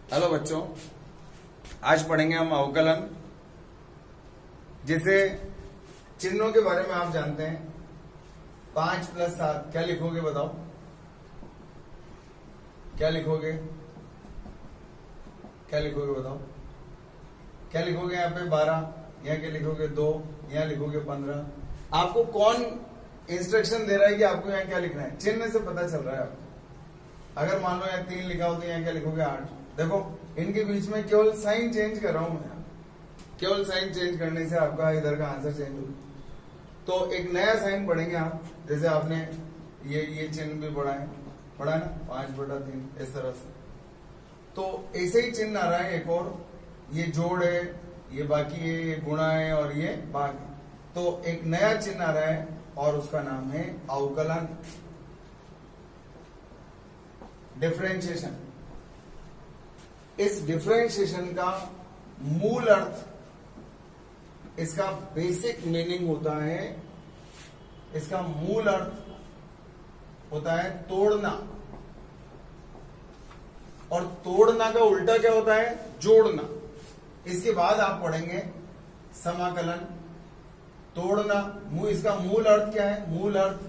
Hello बच्चों, आज पढ़ेंगे हम अवकलन। जैसे चिन्हों के बारे में आप जानते हैं, 5 + 7 क्या लिखोगे बताओ? क्या लिखोगे? क्या लिखोगे बताओ? क्या लिखोगे? यहाँ पे 12, यहाँ क्या लिखोगे? 2, यहाँ लिखोगे 15। आपको कौन इंस्ट्रक्शन दे रहा है कि आपको यहाँ क्या लिखना है? चिन्ह से पता चल रहा है आपको। अगर मान लो यहाँ 3 लिखा हो तो यहाँ क्या लिखोगे? 8। देखो, इनके बीच में केवल साइन चेंज कर रहा हूं मैं। केवल साइन चेंज करने से आपका इधर का आंसर चेंज होगा। तो एक नया साइन पढ़ेंगे आप। जैसे आपने ये चिन्ह भी पढ़ा है ना, 5/3 इस तरह से। तो ऐसे ही चिन्ह आ रहा है एक और, ये जोड़ है, ये बाकी है, ये गुणा है और ये भाग है। तो एक नया चिन्ह आ रहा है और उसका नाम है अवकलन, डिफरेंशिएशन। इस डिफरेंशिएशन का मूल अर्थ, इसका बेसिक मीनिंग होता है, इसका मूल अर्थ होता है तोड़ना। और तोड़ना का उल्टा क्या होता है? जोड़ना। इसके बाद आप पढ़ेंगे समाकलन, तोड़ना। इसका मूल अर्थ क्या है? मूल अर्थ,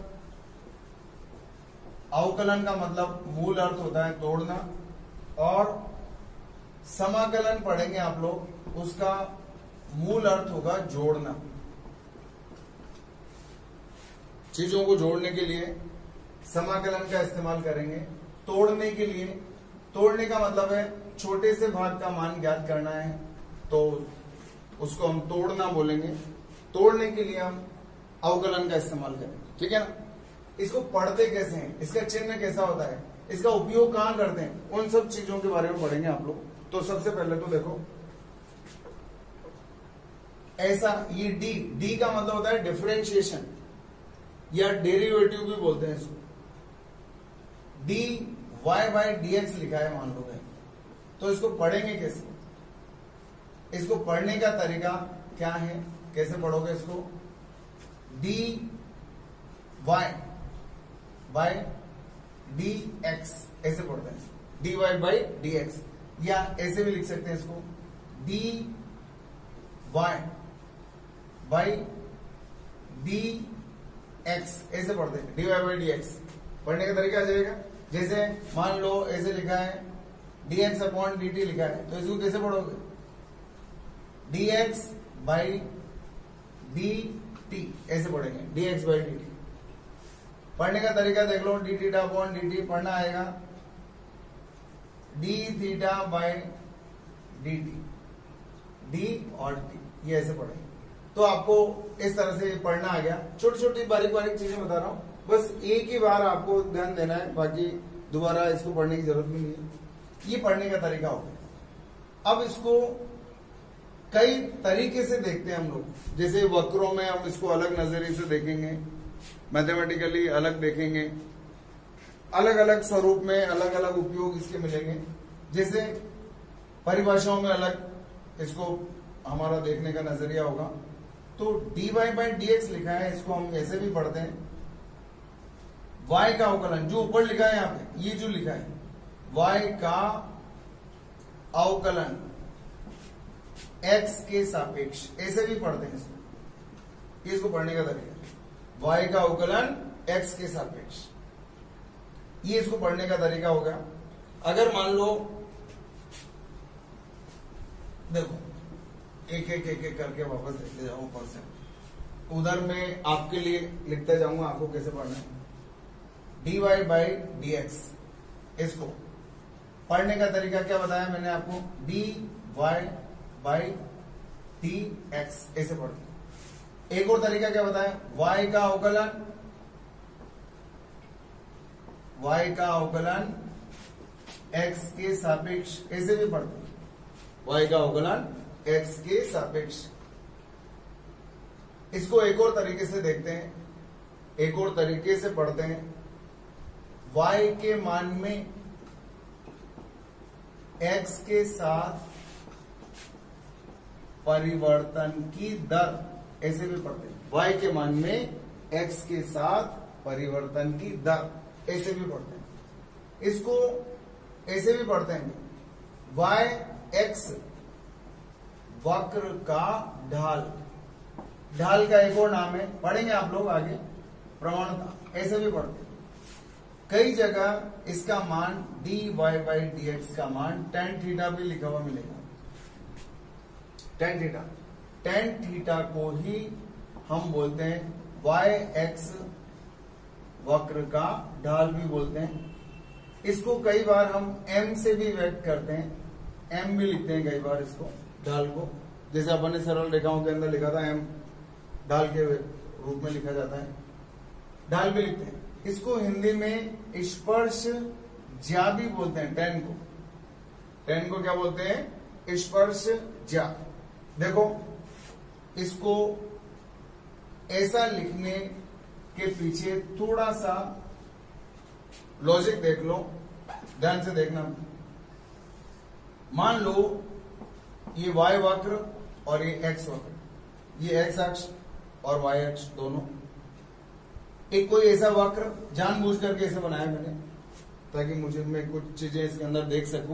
अवकलन का मतलब मूल अर्थ होता है तोड़ना। और समाकलन पढ़ेंगे आप लोग, उसका मूल अर्थ होगा जोड़ना। चीजों को जोड़ने के लिए समाकलन का इस्तेमाल करेंगे। तोड़ने के लिए, तोड़ने का मतलब है छोटे से भाग का मान ज्ञात करना है, तो उसको हम तोड़ना बोलेंगे। तोड़ने के लिए हम अवकलन का इस्तेमाल करेंगे, ठीक है ना। इसको पढ़ते कैसे हैं, इसका चिन्ह कैसा होता है, इसका उपयोग कहां करते हैं, उन सब चीजों के बारे में पढ़ेंगे आप लोग। तो सबसे पहले तो देखो, ऐसा ये डी का मतलब होता है डिफरेंशिएशन या डेरिवेटिव भी बोलते हैं इसको। dy/dx लिखा है मान लो, तो इसको पढ़ेंगे कैसे? इसको पढ़ने का तरीका क्या है, कैसे पढ़ोगे इसको? dy/dx ऐसे पढ़ते हैं, dy/dx। या ऐसे भी लिख सकते हैं इसको, dy/dx ऐसे पढ़ते हैं, dy/dx। पढ़ने का तरीका आ जाएगा। जैसे मान लो ऐसे लिखा है dx/dt लिखा है, तो इसको कैसे पढ़ोगे? dx/dt ऐसे पढ़ेंगे, dx/dt। पढ़ने का तरीका देख लो, dθ/dt पढ़ना आएगा dθ/dt, d और t, ये ऐसे पढ़ेंगे। तो आपको इस तरह से पढ़ना आ गया। छोटी छोटी बारीक बारीक चीजें बता रहा हूं, बस एक ही बार आपको ध्यान देना है, बाकी दोबारा इसको पढ़ने की जरूरत भी नहीं है। ये पढ़ने का तरीका हो गया। अब इसको कई तरीके से देखते हैं हम लोग। जैसे वक्रों में हम इसको अलग नजरिए से देखेंगे, मैथमेटिकली अलग देखेंगे, अलग अलग स्वरूप में अलग अलग उपयोग इसके मिलेंगे। जैसे परिभाषाओं में अलग इसको हमारा देखने का नजरिया होगा। तो dy/dx लिखा है, इसको हम ऐसे भी पढ़ते हैं, y का अवकलन, जो ऊपर लिखा है यहाँ पे, ये जो लिखा है y का अवकलन x के सापेक्ष, ऐसे भी पढ़ते हैं इसको पढ़ने का तरीका, y का अवकलन x के सापेक्ष, ये इसको पढ़ने का तरीका होगा। अगर मान लो, देखो एक एक करके वापस लिखते जाऊं ऊपर से, उधर में आपके लिए लिखते जाऊंगा आपको कैसे पढ़ना है। dy/dx, इसको पढ़ने का तरीका क्या बताया मैंने आपको? dy/dx ऐसे पढ़ते। एक और तरीका क्या बताया? y का अवकलन, y का अवकलन x के सापेक्ष, ऐसे भी पढ़ते हैं, y का अवकलन x के सापेक्ष। इसको एक और तरीके से देखते हैं, एक और तरीके से पढ़ते हैं, y के मान में x के साथ परिवर्तन की दर, ऐसे भी पढ़ते हैं, y के मान में x के साथ परिवर्तन की दर, ऐसे भी पढ़ते हैं। इसको ऐसे भी पढ़ते हैं, वाई एक्स वक्र का ढाल, ढाल का एक और नाम है, पढ़ेंगे आप लोग आगे, प्रवणता ऐसे भी पढ़ते। कई जगह इसका मान dy बाई dx का मान tan थीटा भी लिखा हुआ मिलेगा। tan थीटा, tan थीटा को ही हम बोलते हैं वाई एक्स वक्र का ढाल भी बोलते हैं। इसको कई बार हम m से भी व्यक्त करते हैं, m भी लिखते हैं कई बार इसको, ढाल को, जैसे अपन ने सरल रेखाओं के अंदर लिखा था m ढाल के रूप में लिखा जाता है, ढाल भी लिखते हैं। इसको हिंदी में स्पर्श ज्या भी बोलते हैं, tan को, tan को क्या बोलते हैं? स्पर्श ज्या। देखो इसको ऐसा लिखने के पीछे थोड़ा सा लॉजिक देख लो, ध्यान से देखना। मान लो ये y वक्र और ये x वक्र, ये x अक्ष और y अक्ष दोनों, एक कोई ऐसा वक्र जानबूझ करके ऐसे बनाया मैंने ताकि मुझे मैं कुछ चीजें इसके अंदर देख सकूं।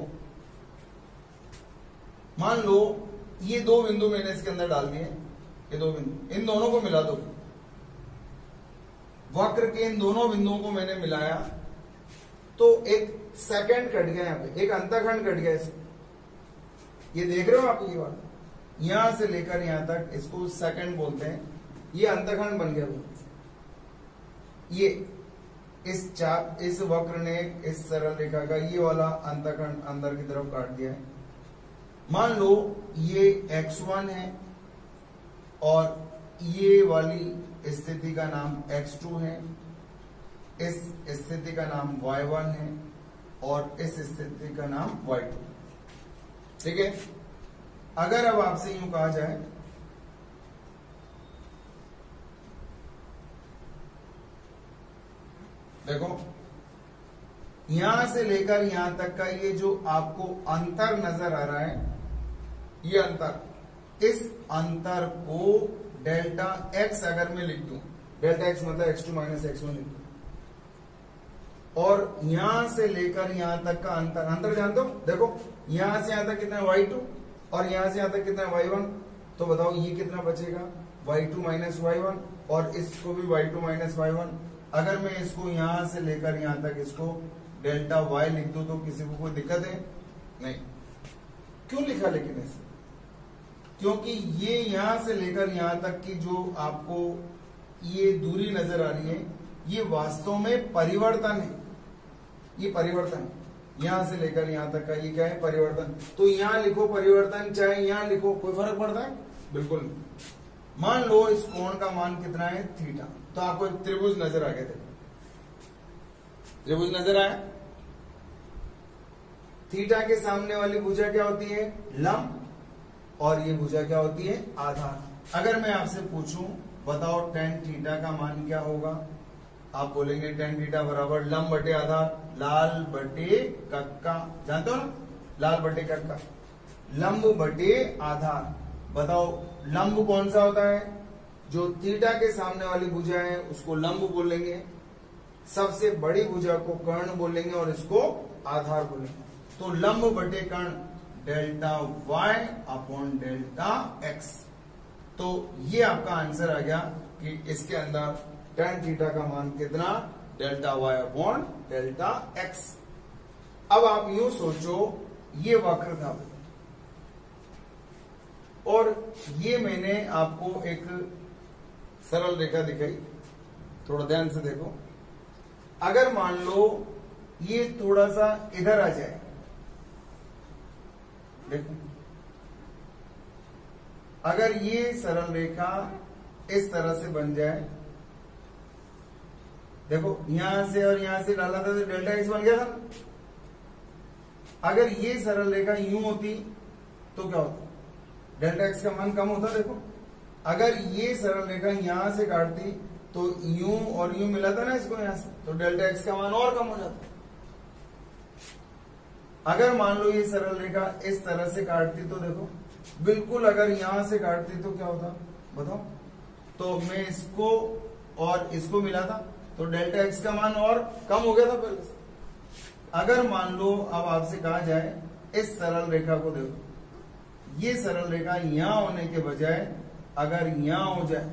मान लो ये दो बिंदु मैंने इसके अंदर डाल दिए, ये दो बिंदु, इन दोनों को मिला दो, वक्र के इन दोनों बिंदुओं को मैंने मिलाया तो एक सेकंड कट गया, यहां पे एक अंतखंड कट गया इसमें। ये देख रहे हो आप, ये बात यहां से लेकर यहां तक इसको सेकंड बोलते हैं, ये अंतखंड बन गया। ये इस वक्र ने इस सरल रेखा का ये वाला अंतखंड अंदर की तरफ काट दिया है। मान लो ये x1 है और ये वाली स्थिति का नाम x2 है, इस स्थिति का नाम y1 है और इस स्थिति का नाम y2। ठीक है, अगर अब आपसे यूं कहा जाए देखो यहां से लेकर यहां तक का ये जो आपको अंतर नजर आ रहा है, ये अंतर, इस अंतर को डेल्टा x अगर मैं लिख दूं, डेल्टा x मतलब x2 माइनस x1 लिख दूं, और यहां से लेकर यहां तक का अंतर, अंतर जानते हो? देखो यहां से यहां तक कितना है y2 और यहां से यहां तक कितना है y1, तो बताओ ये कितना बचेगा? y2 माइनस y1 और इसको भी y2 माइनस y1। अगर मैं इसको यहां से लेकर यहां तक इसको डेल्टा y लिख दूं तो किसी को कोई दिक्कत है? नहीं। क्यों लिखा लेकिन ऐसे? क्योंकि ये यहां से लेकर यहां तक की जो आपको ये दूरी नजर आ रही है, ये वास्तव में परिवर्तन है, ये परिवर्तन, यहां से लेकर यहां तक का ये क्या है? परिवर्तन। तो यहां लिखो परिवर्तन, चाहे यहां लिखो, कोई फर्क पड़ता है? बिल्कुल नहीं। मान लो इस कोण का मान कितना है? थीटा। तो आपको एक त्रिभुज नजर आ गया, देखो त्रिभुज नजर आया। थीटा के सामने वाली भुजा क्या होती है? लंब, और ये भुजा क्या होती है? आधार। अगर मैं आपसे पूछूं बताओ tan थीटा का मान क्या होगा, आप बोलेंगे tan थीटा बराबर लंब बटे आधार, लाल बटे कक्का, जानते हो ना, लाल बटे कक्का, लंब बटे आधार। बताओ लंब कौन सा होता है? जो थीटा के सामने वाली भुजा है उसको लंब बोलेंगे, सबसे बड़ी भुजा को कर्ण बोलेंगे और इसको आधार बोलेंगे। तो लंब बटे कर्ण delta y upon delta x। तो ये आपका आंसर आ गया कि इसके अंदर tan थीटा का मान कितना? Delta y upon delta x। अब आप यूं सोचो, ये वक्र था और ये मैंने आपको एक सरल रेखा दिखाई, थोड़ा ध्यान से देखो। अगर मान लो ये थोड़ा सा इधर आ जाए, देखो अगर ये सरल रेखा इस तरह से बन जाए, देखो यहां से और यहां से डाला था तो डेल्टा एक्स बन गया था। अगर ये सरल रेखा यूं होती तो क्या होता? डेल्टा एक्स का मान कम होता। देखो अगर ये सरल रेखा यहां से काटती तो यूं और यूं मिला था ना इसको यहां से, तो डेल्टा एक्स का मान और कम हो जाता। अगर मान लो ये सरल रेखा इस तरह से काटती तो देखो बिल्कुल, अगर यहां से काटती तो क्या होता बताओ? तो मैं इसको और इसको मिला था तो डेल्टा एक्स का मान और कम हो गया था पहले से। अगर मान लो अब आपसे कहा जाए इस सरल रेखा को देखो, ये सरल रेखा यहां होने के बजाय अगर यहां हो जाए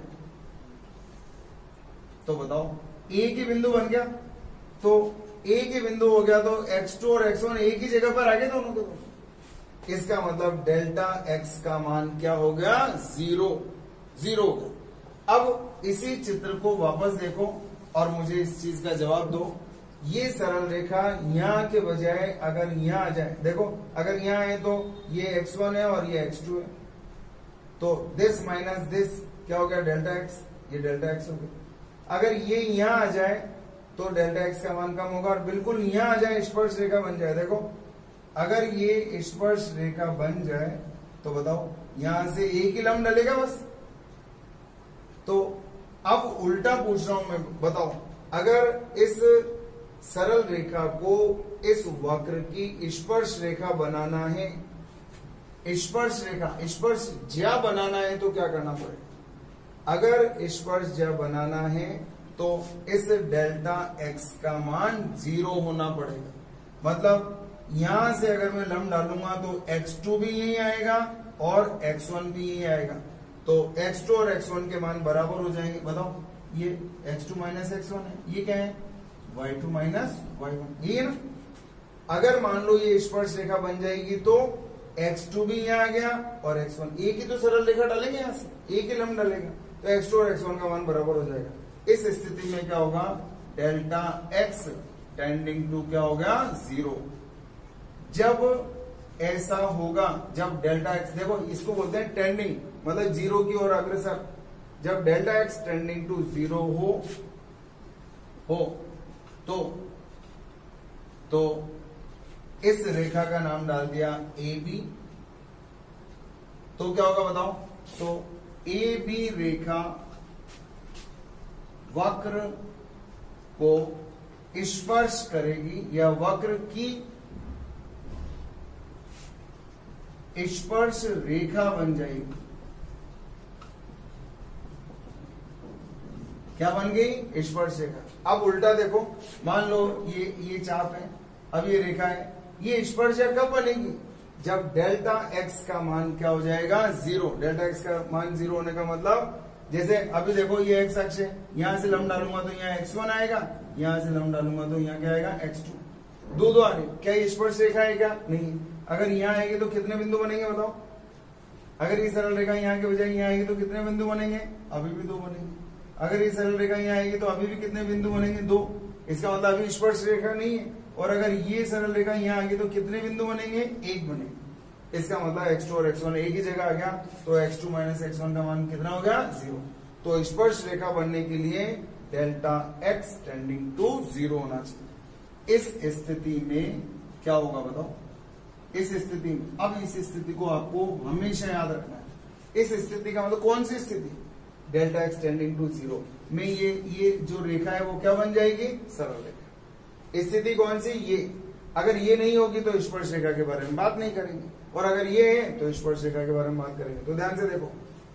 तो बताओ एक ही बिंदु बन गया, तो एक ही बिंदु हो गया तो x2 और x1 एक ही जगह पर आ गए दोनों के। इसका मतलब डेल्टा x का मान क्या हो गया, 0 हो गया। अब इसी चित्र को वापस देखो और मुझे इस चीज का जवाब दो। ये सरल रेखा यहां के बजाय अगर यहां आ जाए, देखो अगर यहां है तो ये x1 है और ये x2 है, तो दिस माइनस दिस क्या हो गया, डेल्टा x, ये डेल्टा x हो गया। अगर ये यहां आ जाए तो डेल्टा x का मान कम होगा और बिल्कुल यहां आ जाए, स्पर्श रेखा बन जाए। देखो अगर ये स्पर्श रेखा बन जाए तो बताओ यहां से एक ही लंब डलेगा बस। तो अब उल्टा पूछ रहा हूं मैं, बताओ अगर इस सरल रेखा को इस वक्र की स्पर्श रेखा बनाना है, स्पर्श रेखा स्पर्श ज्या बनाना है तो क्या करना पड़ेगा? अगर स्पर्श ज्या बनाना है तो इस डेल्टा x का मान 0 होना पड़ेगा। मतलब यहां से अगर मैं लंब डालूंगा तो x2 भी यही आएगा और x1 भी यही आएगा, तो x2 और x1 के मान बराबर हो जाएंगे। बताओ ये x2 माइनस x1 है, ये क्या है, y2 माइनस y1, ये है ना। अगर मान लो ये स्पर्श रेखा बन जाएगी तो x2 भी यहाँ आ गया और x1, एक ही तो सरल रेखा डालेंगे, यहां से एक ही लंब डालेगा तो x2 और x1 का मान बराबर हो जाएगा। इस स्थिति में क्या होगा, डेल्टा x टेंडिंग टू क्या होगा, 0। जब ऐसा होगा, जब डेल्टा x, देखो इसको बोलते हैं टेंडिंग, मतलब 0 की ओर अग्रसर। जब डेल्टा x टेंडिंग टू 0 हो तो इस रेखा का नाम डाल दिया AB। तो क्या होगा बताओ, तो AB रेखा वक्र को स्पर्श करेगी या वक्र की स्पर्श रेखा बन जाएगी। क्या बन गई, स्पर्श रेखा। अब उल्टा देखो, मान लो ये चाप है, अब ये रेखा है, ये स्पर्श रेखा कब बनेगी, जब डेल्टा x का मान क्या हो जाएगा, 0। डेल्टा x का मान 0 होने का मतलब, जैसे अभी देखो ये x अक्ष है, यहां से लंब डालूंगा तो यहाँ x1 आएगा, यहां से लंब डालूंगा तो यहाँ क्या आएगा, x2। दो आ रही, क्या ये स्पर्श रेखा है क्या, नहीं। अगर यहाँ आएगी तो कितने बिंदु बनेंगे बताओ, अगर ये सरल रेखा यहाँ के बजाय यहाँ आएगी तो कितने बिंदु बनेंगे, अभी भी 2 बनेंगे। अगर ये सरल रेखा यहाँ आएगी तो अभी भी कितने बिंदु बनेंगे, 2। इसका मतलब अभी स्पर्श रेखा नहीं है। और अगर ये सरल रेखा यहाँ आएगी तो कितने बिंदु बनेंगे, 1 बनेंगे। इसका मतलब x2 और x1 एक ही जगह आ गया, तो x2 माइनस x1 का मान कितना हो गया, 0। तो स्पर्श रेखा बनने के लिए डेल्टा x टेंडिंग टू 0 होना चाहिए। इस स्थिति में क्या होगा बताओ, इस स्थिति में, अब इस स्थिति को आपको हमेशा याद रखना है। इस स्थिति का मतलब कौन सी स्थिति, डेल्टा x टेंडिंग टू 0 में ये जो रेखा है वो क्या बन जाएगी, सरल रेखा। स्थिति कौन सी, ये। अगर ये नहीं होगी तो स्पर्श रेखा के बारे में बात नहीं करेंगे, और अगर ये है तो स्पर्श रेखा के बारे में बात करेंगे। तो ध्यान से देखो,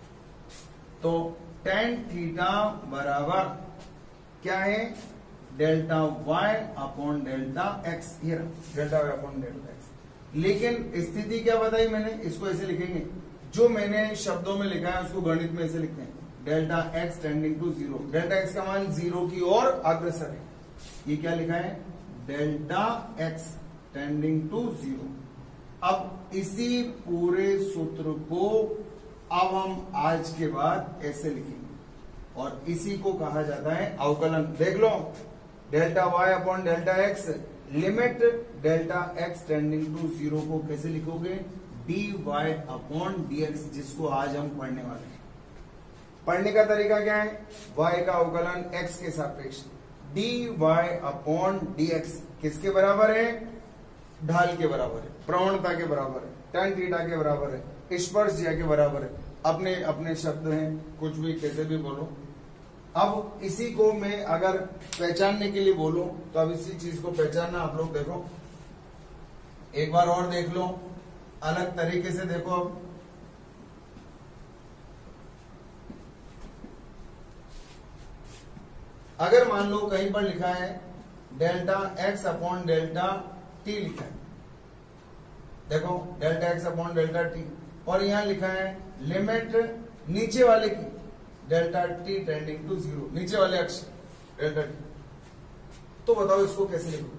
तो tan थीटा बराबर क्या है, delta y upon delta x, ये delta y upon delta x। लेकिन स्थिति क्या बताई मैंने, इसको ऐसे लिखेंगे, जो मैंने शब्दों में लिखा है उसको गणित में ऐसे लिखते हैं, delta x tending to 0। Delta x का मान 0 की ओर अग्रसर है, ये क्या लिखा है, डेल्टा x टेंडिंग टू 0। अब इसी पूरे सूत्र को अब हम आज के बाद ऐसे लिखेंगे और इसी को कहा जाता है अवकलन। देख लो, delta y upon delta x, limit delta x tending to 0 को कैसे लिखोगे, dy अपॉन dx, जिसको आज हम पढ़ने वाले हैं। पढ़ने का तरीका क्या है, y का अवकलन x के सापेक्ष, dy अपॉन dx किसके बराबर है, ढाल के बराबर है, प्रवणता के बराबर है, tan थीटा के बराबर है, स्पर्श ज्या के बराबर है। अपने अपने शब्द हैं, कुछ भी कैसे भी बोलो। अब इसी को मैं अगर पहचानने के लिए बोलूं तो अब इसी चीज को पहचानना आप लोग देखो, एक बार और देख लो, अलग तरीके से देखो। अब अगर मान लो कहीं पर लिखा है delta x upon delta t लिखा है, देखो delta x upon delta t, और यहां लिखा है लिमिट नीचे वाले की डेल्टा टी टेंडिंग टू 0, नीचे वाले अक्ष डेल्टा टी। तो बताओ इसको कैसे लिखोगे?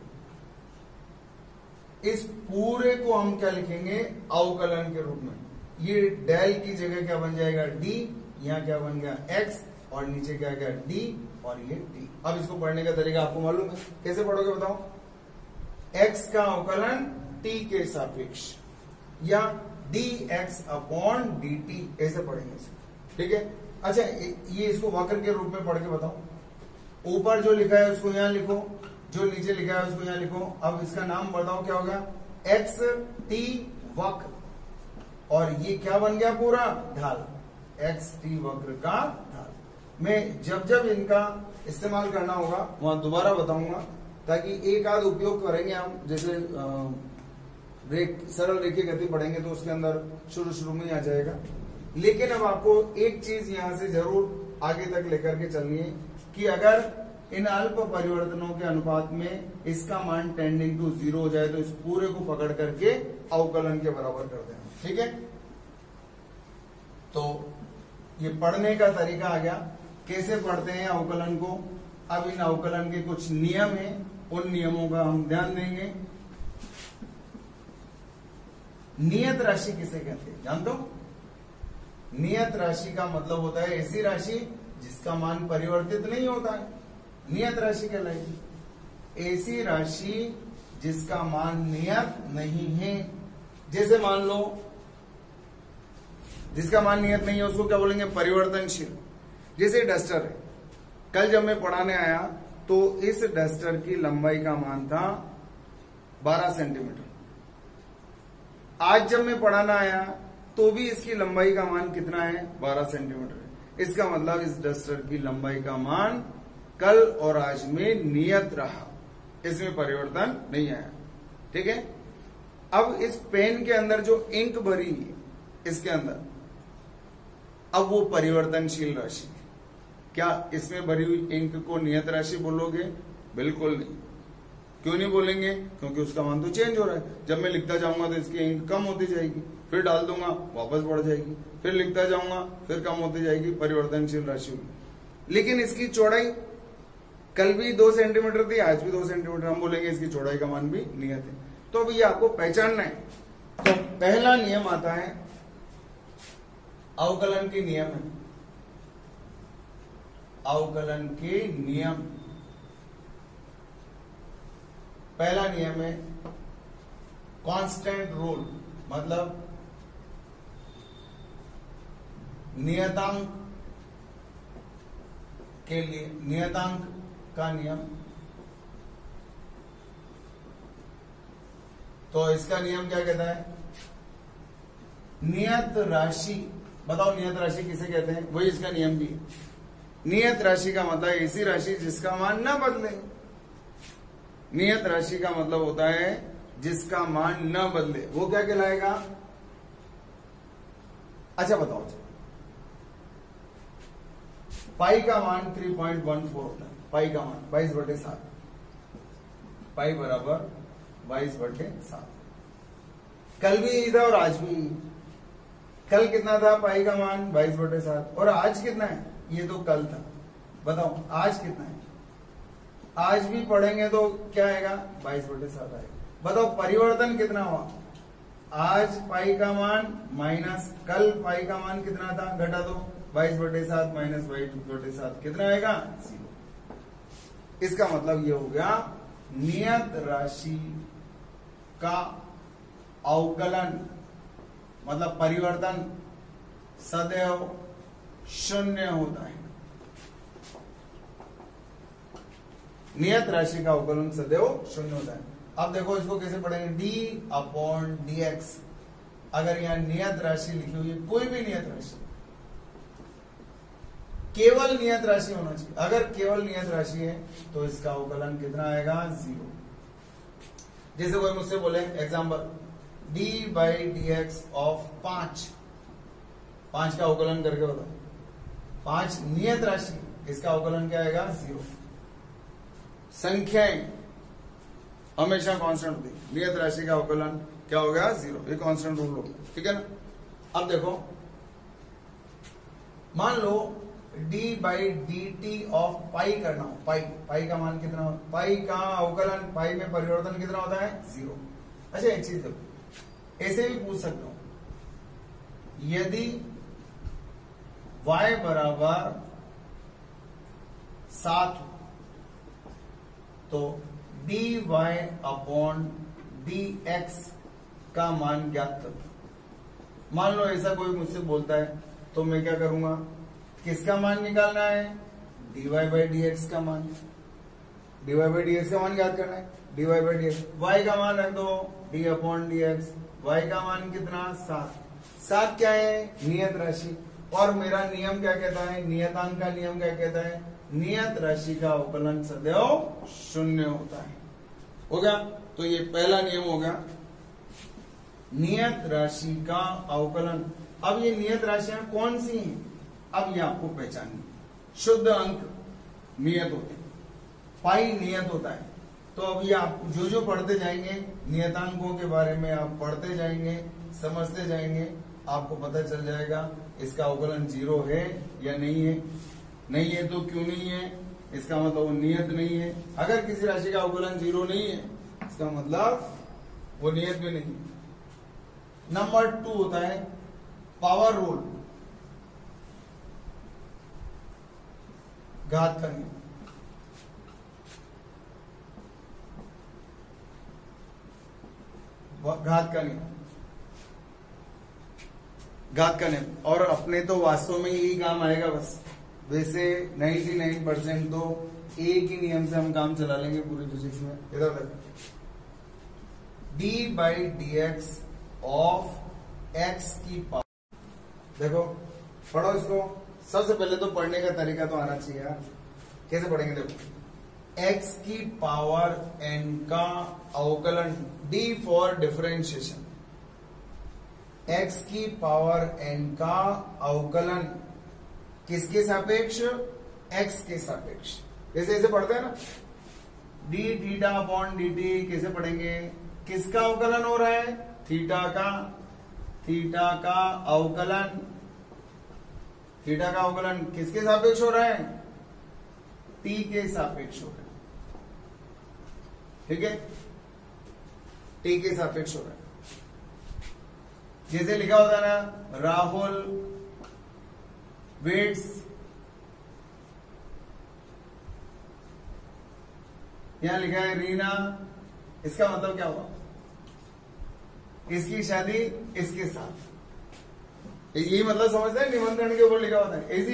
इस पूरे को हम क्या लिखेंगे? अवकलन के रूप में। ये डेल की जगह क्या बन जाएगा? डी, यहां क्या बन गया? एक्स, और नीचे क्या गया? डी, और ये टी। अब इसको पढ़ने का तरीका आपको मालूम है, कैसे पढ़ोगे बताओ? एक्स का अवकलन टी के सापेक्ष, या d x upon d t, ऐसे पढ़ेंगे इसे, ठीक है? अच्छा, ये इसको वक्र के रूप में पढ़ के बताओ। ऊपर जो लिखा है उसको यहां लिखो, जो नीचे लिखा है उसको यहां लिखो। अब इसका नाम बताओ क्या होगा? एक्स टी वक्र, और ये क्या बन गया? पूरा ढाल, एक्स टी वक्र का ढाल। मैं जब जब इनका इस्तेमाल करना होगा वहां दोबारा बताऊंगा, ताकि एक आध उपयोग करेंगे हम। जैसे सरल रेखीय गति पढ़ेंगे तो उसके अंदर शुरू में ही आ जाएगा। लेकिन अब आपको एक चीज यहां से जरूर आगे तक लेकर के चलनी है कि अगर इन अल्प परिवर्तनों के अनुपात में इसका मान टेंडिंग टू 0 हो जाए तो इस पूरे को पकड़ करके अवकलन के बराबर कर देना, ठीक है? तो ये पढ़ने का तरीका आ गया, कैसे पढ़ते हैं अवकलन को। अब इन अवकलन के कुछ नियम हैं, उन नियमों का हम ध्यान देंगे। नियत राशि किसे कहते हैं जानते हो? नियत राशि का मतलब होता है ऐसी राशि जिसका मान परिवर्तित नहीं होता है, नियत राशि कहलाएगी। ऐसी राशि जिसका मान नियत नहीं है, जैसे मान लो जिसका मान नियत नहीं है उसको क्या बोलेंगे? परिवर्तनशील। जैसे डस्टर है, कल जब मैं पढ़ाने आया तो इस डस्टर की लंबाई का मान था 12 सेंटीमीटर। आज जब मैं पढ़ाना आया तो भी इसकी लंबाई का मान कितना है? 12 सेंटीमीटर है। इसका मतलब इस डस्टर की लंबाई का मान कल और आज में नियत रहा, इसमें परिवर्तन नहीं आया, ठीक है? अब इस पेन के अंदर जो इंक भरी है इसके अंदर, अब वो परिवर्तनशील राशि है। क्या इसमें भरी हुई इंक को नियत राशि बोलोगे? बिल्कुल नहीं। क्यों नहीं बोलेंगे? क्योंकि उसका मान तो चेंज हो रहा है। जब मैं लिखता जाऊंगा तो इसकी इंक कम होती जाएगी, फिर डाल दूंगा वापस बढ़ जाएगी, फिर लिखता जाऊंगा फिर कम होती जाएगी, परिवर्तनशील राशि होगी। लेकिन इसकी चौड़ाई कल भी 2 सेंटीमीटर थी, आज भी 2 सेंटीमीटर, हम बोलेंगे इसकी चौड़ाई का मान भी नियत है। तो अब ये आपको पहचानना है। तो पहला नियम आता है अवकलन के नियम है, अवकलन के नियम। पहला नियम है कांस्टेंट रूल, मतलब नियतांक के लिए नियतांक का नियम। तो इसका नियम क्या कहता है? नियत राशि, बताओ नियत राशि किसे कहते हैं? वही इसका नियम भी है। नियत राशि का मतलब ऐसी राशि जिसका मान न बदले। नियत राशि का मतलब होता है जिसका मान न बदले, वो क्या कहलाएगा? अच्छा बताओ, पाई का मान 3.14 होता है। पाई का मान 22/7, पाई बराबर 22/7। कल भी था और आज भी। कल कितना था पाई का मान? 22/7। और आज कितना है? ये तो कल था। बताओ आज कितना है? आज भी पढ़ेंगे तो क्या आएगा? 22/7 आएगा। बताओ परिवर्तन कितना हुआ? आज पाई का मान माइनस कल पाई का मान कितना था? घटा दो, 22/7 माइनस 22/7 कितना आएगा? 0। इसका मतलब ये हो गया नियत राशि का अवकलन मतलब परिवर्तन सदैव 0 होता है। नियत राशि का अवकलन सदैव 0 होता है। अब देखो इसको कैसे पढ़ेंगे? d/dx। अगर यहां नियत राशि लिखी हुई है, कोई भी नियत राशि, केवल नियत राशि होना चाहिए। अगर केवल नियत राशि है तो इसका अवकलन कितना आएगा? 0। जैसे कोई मुझसे बोले एग्जाम्पल d/dx ऑफ 5 का अवकलन करके बताओ। 5 नियत राशि, इसका अवकलन क्या आएगा? 0। संख्याएं हमेशा कांस्टेंट होती है, नियत राशि का अवकलन क्या हो गया 0, ये कांस्टेंट रूल हो गया, ठीक है ना। अब देखो मान लो d/dt ऑफ पाई करना हो, पाई का मान कितना हो, पाई का अवकलन पाई में परिवर्तन कितना होता है 0। अच्छा एक चीज देखो, ऐसे भी पूछ सकता हूं, यदि y बराबर 7 तो dy/dx का मान ज्ञात करो। मान लो ऐसा कोई मुझसे बोलता है तो मैं क्या करूंगा, किसका मान निकालना है, dy/dx का मान, dy/dx का मान याद करना है, dy/dx, y का मान रख दो d/dx, y का मान कितना 7 क्या है नियत राशि, और मेरा नियम क्या कहता है, नियतांक का नियम क्या कहता है, नियत राशि का अवकलन सदैव 0 होता है। हो गया, तो ये पहला नियम हो गया, नियत राशि का अवकलन। अब ये नियत राशियां कौन सी हैं, अब ये आपको पहचाननी, शुद्ध अंक नियत होते हैं, पाई नियत होता है। तो अब ये आप जो जो पढ़ते जाएंगे नियतांकों के बारे में आप पढ़ते जाएंगे, समझते जाएंगे, आपको पता चल जाएगा इसका अवकलन 0 है या नहीं है, नहीं है तो क्यों नहीं है, इसका मतलब वो नियत नहीं है। अगर किसी राशि का अवकलन 0 नहीं है इसका मतलब वो नियत भी नहीं है। नंबर 2 होता है पावर रूल, घात का नियम। घात का नियम, घात का नियम, और अपने तो वास्तव में यही काम आएगा बस। वैसे 99% तो एक ही नियम से हम काम चला लेंगे पूरी फिजिक्स में। इधर तक d/dx ऑफ x की पावर, देखो पढ़ो इसको। सबसे पहले तो पढ़ने का तरीका तो आना चाहिए यार, कैसे पढ़ेंगे, देखो x की पावर n का अवकलन, d फॉर डिफरेंशिएशन, x की पावर n का अवकलन किसके सापेक्ष, x के सापेक्ष। जैसे ऐसे पढ़ते हैं ना, d(θ/dt) कैसे पढ़ेंगे, किसका अवकलन हो रहा है, थीटा का अवकलन, थीटा का अवकलन किसके सापेक्ष हो रहा है, t के सापेक्ष हो रहा है, ठीक है, t के सापेक्ष हो रहा है। जैसे लिखा होता है ना, राहुल वेट्स, यहां लिखा है रीना, इसका मतलब क्या हुआ, इसकी शादी इसके साथ, यही मतलब समझते हैं, निमंत्रण के ऊपर लिखा होता है ऐसी,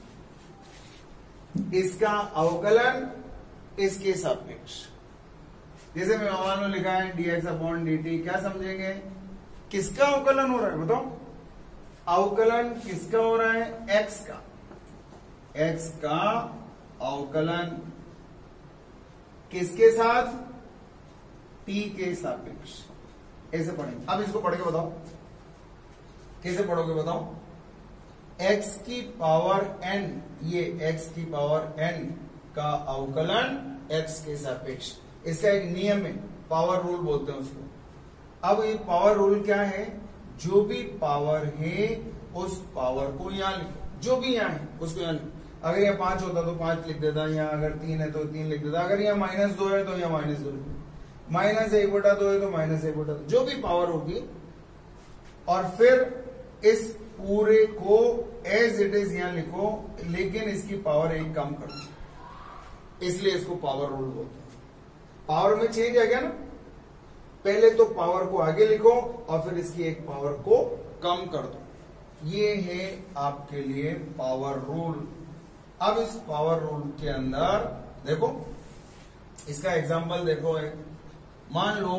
इसका अवकलन इसके सापेक्ष। जैसे मैं मान लो लिखा है dx/dt, क्या समझेंगे, किसका अवकलन हो रहा है बताओ, अवकलन किसका हो रहा है, x का, x का अवकलन किसके साथ, t के सापेक्ष। ऐसे पढ़ेंगे। अब इसको पढ़ के बताओ, कैसे पढ़ोगे बताओ, x की पावर n, ये x की पावर n का अवकलन x के सापेक्ष, इसका एक नियम है, पावर रूल बोलते हैं उसको। अब ये पावर रूल क्या है, जो भी पावर है उस पावर को यहां लिखो, जो भी यहां है उसको यहां लिखो। अगर यहाँ 5 होता तो 5 लिख देता, यहाँ अगर 3 है तो 3 लिख देता, अगर यहाँ -2 है तो यहाँ -2 लिख देता, -1/2 है तो -1/2, जो भी पावर होगी, और फिर इस पूरे को एज इट इज यहां लिखो, लेकिन इसकी पावर 1 कम कर दो, इसलिए इसको पावर रूल बोलते हैं। पावर में चेंज आ गया ना, पहले तो पावर को आगे लिखो और फिर इसकी एक पावर को कम कर दो, ये है आपके लिए पावर रूल। अब इस पावर रूल के अंदर देखो, इसका एग्जांपल देखो, मान लो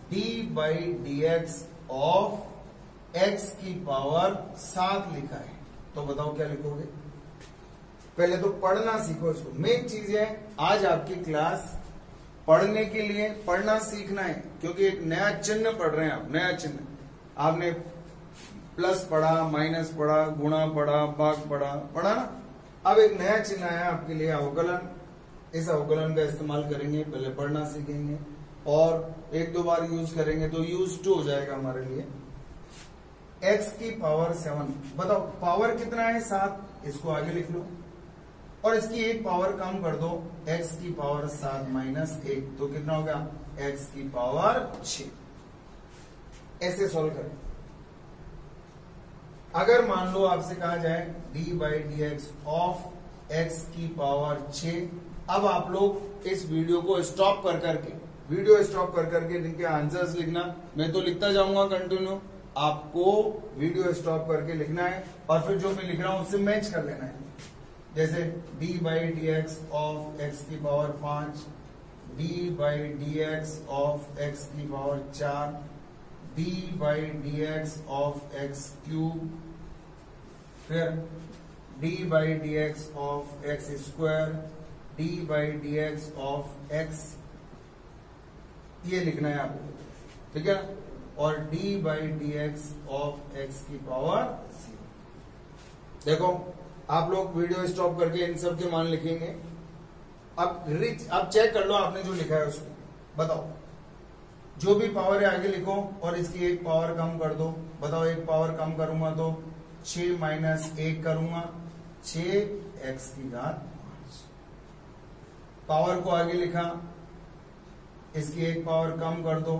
d/dx ऑफ x की पावर 7 लिखा है, तो बताओ क्या लिखोगे। पहले तो पढ़ना सीखो इसको। मेन चीज है आज आपकी क्लास पढ़ने के लिए, पढ़ना सीखना है, क्योंकि एक नया चिन्ह पढ़ रहे हैं आप, नया चिन्ह। आपने प्लस पढ़ा, माइनस पढ़ा, गुणा पढ़ा, भाग पढ़ा ना, अब एक नया चिन्ह आया आपके लिए, अवकलन। इस अवकलन का इस्तेमाल करेंगे, पहले पढ़ना सीखेंगे, और एक दो बार यूज करेंगे तो यूज टू हो जाएगा हमारे लिए। x की पावर 7, बताओ पावर कितना है 7, इसको आगे लिख लो और इसकी एक पावर कम कर दो, x की पावर 7 माइनस 1, तो कितना हो गया x की पावर 6। ऐसे सॉल्व करें। अगर मान लो आपसे कहा जाए d by d x of x की पावर 6, अब आप लोग इस वीडियो को स्टॉप कर करके इनके आंसर्स लिखना। मैं तो लिखता जाऊंगा कंटिन्यू, आपको वीडियो स्टॉप करके लिखना है और फिर जो मैं लिख रहा हूं उससे मैच कर लेना है। जैसे d by d x of x की power 5, d by d x of x की power 4, d by d x of x cube, फिर d by d x of x square, d by d x of x, ये लिखना है आपको, ठीक है। और d by d x of x की पावर 0। देखो आप लोग वीडियो स्टॉप करके इन सब के मान लिखेंगे। अब चेक कर लो आपने जो लिखा है उसको, बताओ जो भी पावर है आगे लिखो और इसकी एक पावर कम कर दो। बताओ एक पावर कम करूंगा तो 6 माइनस 1 करूंगा, 6x की घात 5। पावर को आगे लिखा, इसकी एक पावर कम कर दो,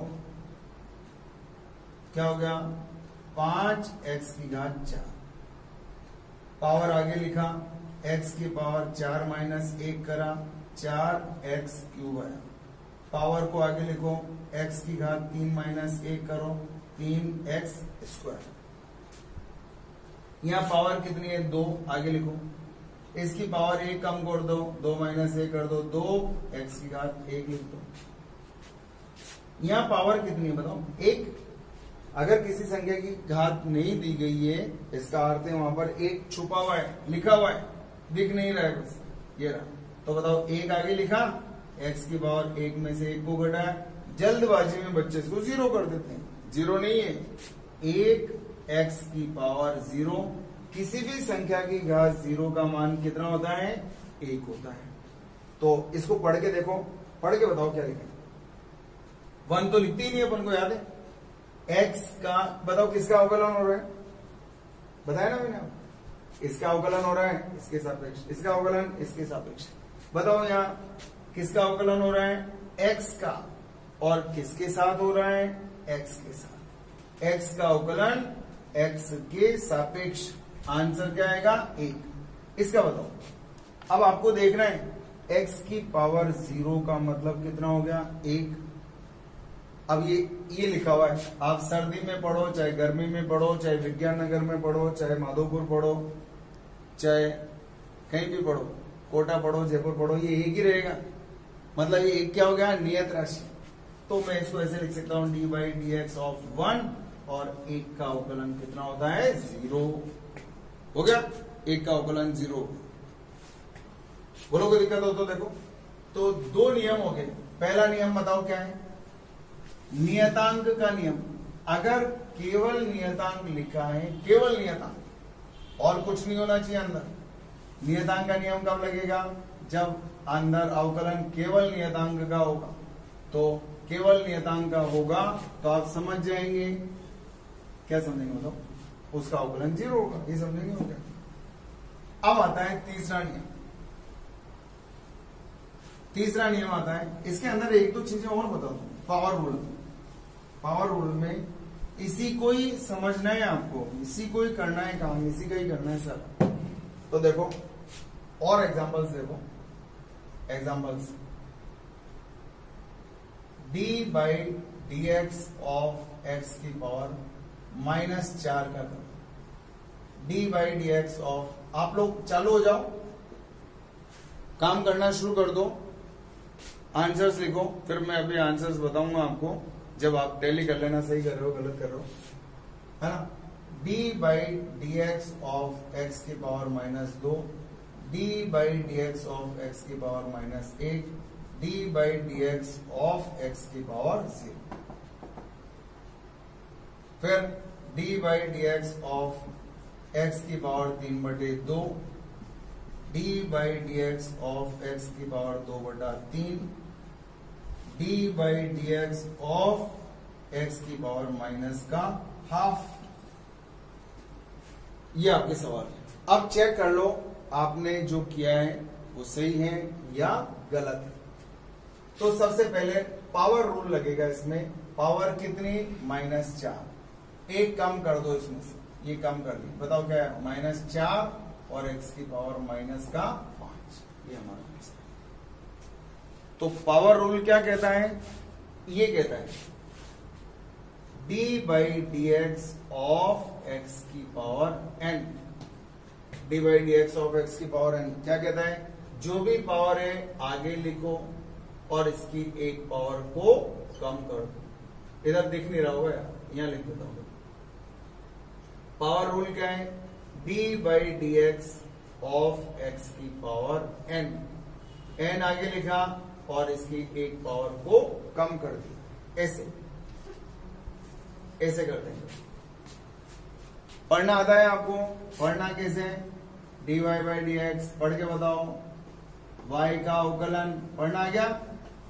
क्या हो गया 5x की घात 4। पावर आगे लिखा, x की पावर 4 माइनस 1 करा, 4x क्यूब आया। पावर को आगे लिखो, x की घात 3 माइनस 1 करो, 3x स्क्वायर। यहां पावर कितनी है 2, आगे लिखो, इसकी पावर 1 कम कर दो, 2 माइनस 1 कर दो, 2x की घात 1 लिख दो। यहां पावर कितनी है बताओ 1। अगर किसी संख्या की घात नहीं दी गई है, इसका अर्थ है वहां पर 1 छुपा हुआ है, लिखा हुआ है, दिख नहीं रहा है, बस ये रहा। तो बताओ 1 आगे लिखा, x की पावर 1 में से 1 को घटाया। जल्दबाजी में बच्चे इसको 0 कर देते हैं, 0 नहीं है, 1x की पावर 0। किसी भी संख्या की घात 0 का मान कितना होता है 1 होता है। तो इसको पढ़ के देखो, पढ़ के बताओ क्या लिखा। 1 तो लिखते ही नहीं, अपन को याद है। x का बताओ किसका अवकलन हो रहा है, बताया ना मैंने, इसका अवकलन हो रहा है इसके सापेक्ष, इसका अवकलन इसके सापेक्ष। बताओ यहाँ किसका अवकलन हो रहा है x का, और किसके साथ हो रहा है x के साथ। x का अवकलन x के सापेक्ष, आंसर क्या आएगा 1। इसका बताओ। अब आपको देखना है x की पावर 0 का मतलब कितना हो गया 1। अब ये लिखा हुआ है, आप सर्दी में पढ़ो, चाहे गर्मी में पढ़ो, चाहे विज्ञान नगर में पढ़ो, चाहे माधोपुर पढ़ो, चाहे कहीं भी पढ़ो, कोटा पढ़ो, जयपुर पढ़ो, ये एक ही रहेगा। मतलब ये एक क्या हो गया नियत राशि। तो मैं इसको ऐसे लिख सकता हूं d by d x of 1, और 1 का अवकलन कितना होता है 0 हो गया। 1 का अवकलन 0। बोलो कोई दिक्कत हो तो देखो। तो 2 नियम हो गए। पहला नियम बताओ क्या है, नियतांक का नियम। अगर केवल नियतांक लिखा है, केवल नियतांक और कुछ नहीं होना चाहिए अंदर, नियतांक का नियम कब लगेगा जब अंदर अवकलन केवल नियतांक का होगा। तो केवल नियतांक का होगा तो आप समझ जाएंगे, क्या समझेंगे मतलब उसका अवकलन 0 होगा, ये समझेंगे हो गया। अब आता है तीसरा नियम। तीसरा नियम आता है, इसके अंदर एक दो चीजें और बता दूं। पावर रूल, पावर रूल में इसी को ही समझना है आपको, इसी को ही करना है काम, इसी का ही करना है सर। तो देखो और एग्जांपल्स देखो। Examples d by d x of x की पावर -4 का करो। d by d x of, आप लोग चालू हो जाओ, काम करना शुरू कर दो, आंसर्स लिखो, फिर मैं अभी आंसर्स बताऊंगा आपको, जब आप टैली कर लेना सही कर रहे हो गलत कर रहे हो, है ना। d by d x of x की power -2, d by d x of x की power -1, d by d x of x की पावर 0, फिर d by d x of x की power 3/2, d by d x of x की power 2/3, d by d x of x की power minus का half. ये आपके सवाल है। अब चेक कर लो आपने जो किया है वो सही है या गलत है। तो सबसे पहले पावर रूल लगेगा इसमें। पावर कितनी? -4। एक कम कर दो इसमें से, ये कम कर दी, बताओ क्या है? -4 और x की पावर माइनस का 5। ये हमारा आंसर है। तो पावर रूल क्या कहता है? ये कहता है d by d x of x की power n। d by d x of x की पावर n क्या कहता है? जो भी पावर है आगे लिखो और इसकी एक पावर को कम कर दो। इधर दिख नहीं रहा होगा यार, यहां लिख देता हूं। पावर रूल क्या है? d by d x of x की पावर n। n आगे लिखा और इसकी एक पावर को कम कर दी। ऐसे करते हैं। पढ़ना आता है आपको? पढ़ना कैसे? dy बाई डी एक्स पढ़ के बताओ। y का अवकलन पढ़ना आ गया?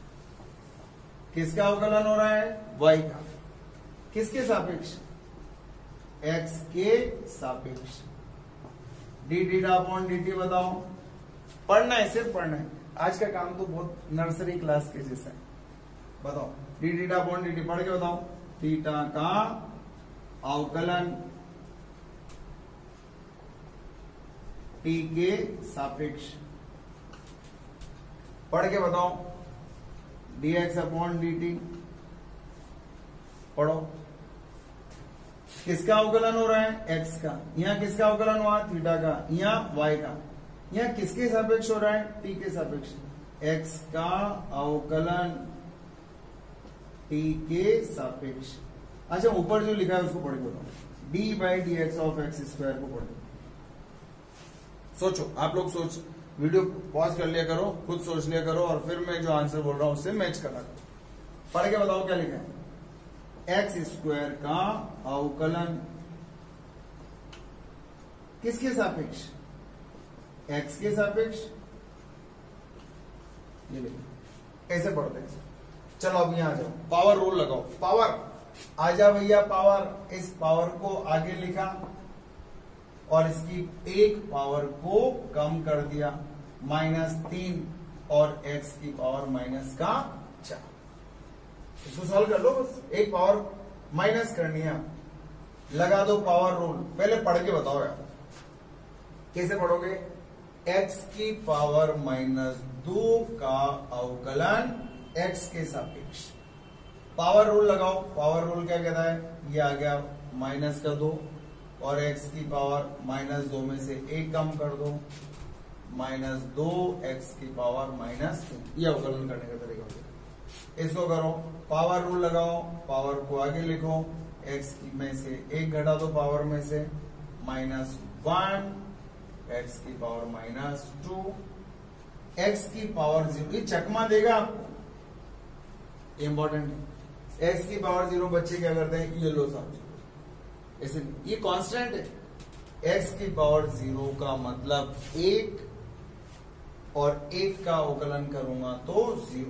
किसका अवकलन हो रहा है? y का। किसके सापेक्ष? x के सापेक्ष। डी थीटा अपॉन dt बताओ। पढ़ना है, सिर्फ पढ़ना है। आज का काम तो बहुत नर्सरी क्लास के जैसा है। बताओ डी थीटा अपॉन dt पढ़ के बताओ। थीटा का अवकलन t के सापेक्ष। पढ़ के बताओ। dx अपॉन dt पढ़ो। किसका अवकलन हो रहा है? x का। यहां किसका अवकलन हुआ? थीटा का। यहां y का। यहां किसके सापेक्ष हो रहा है? t के सापेक्ष। x का अवकलन t के सापेक्ष। अच्छा, ऊपर जो लिखा है उसको पढ़ के बताओ। D by d x of x square को पढ़ो। सोचो, आप लोग सोच, वीडियो पॉज कर लिया करो, खुद सोच लिया करो और फिर मैं जो आंसर बोल रहा हूं उससे मैच करा करो। पढ़ के बताओ क्या लिखा है? एक्स स्क्वायर का अवकलन किसके सापेक्ष? एक्स के सापेक्ष। ये देखो कैसे पढ़ते हैं। चलो अब यहां आ जाओ, पावर रूल लगाओ। पावर आजा भैया, पावर। इस पावर को आगे लिखा और इसकी एक पावर को कम कर दिया, -3 और x की पावर माइनस का 4। इसको सॉल्व कर लो। बस एक पावर माइनस करनी है, लगा दो पावर रूल। पहले पढ़ के बताओ यार, कैसे पढ़ोगे? x की पावर -2 का अवकलन x के सापेक्ष। पावर रूल लगाओ। पावर रूल क्या कहता है? ये आ गया -2 और x की पावर -2 में से एक कम कर दो, -2 x की पावर -3। ये अवकलन करने का तरीका होगा। इसको करो, पावर रूल लगाओ, पावर को आगे लिखो, x में से एक घटा दो पावर में से, -1 x की पावर -2, x की पावर 0। ये चकमा देगा आपको, इंपॉर्टेंट है। x की पावर 0 बच्चे क्या करते हैं? ये लो साथ ऐसे, ये कांस्टेंट है। x की पावर 0 का मतलब 1 और 1 का अवकलन करूंगा तो 0।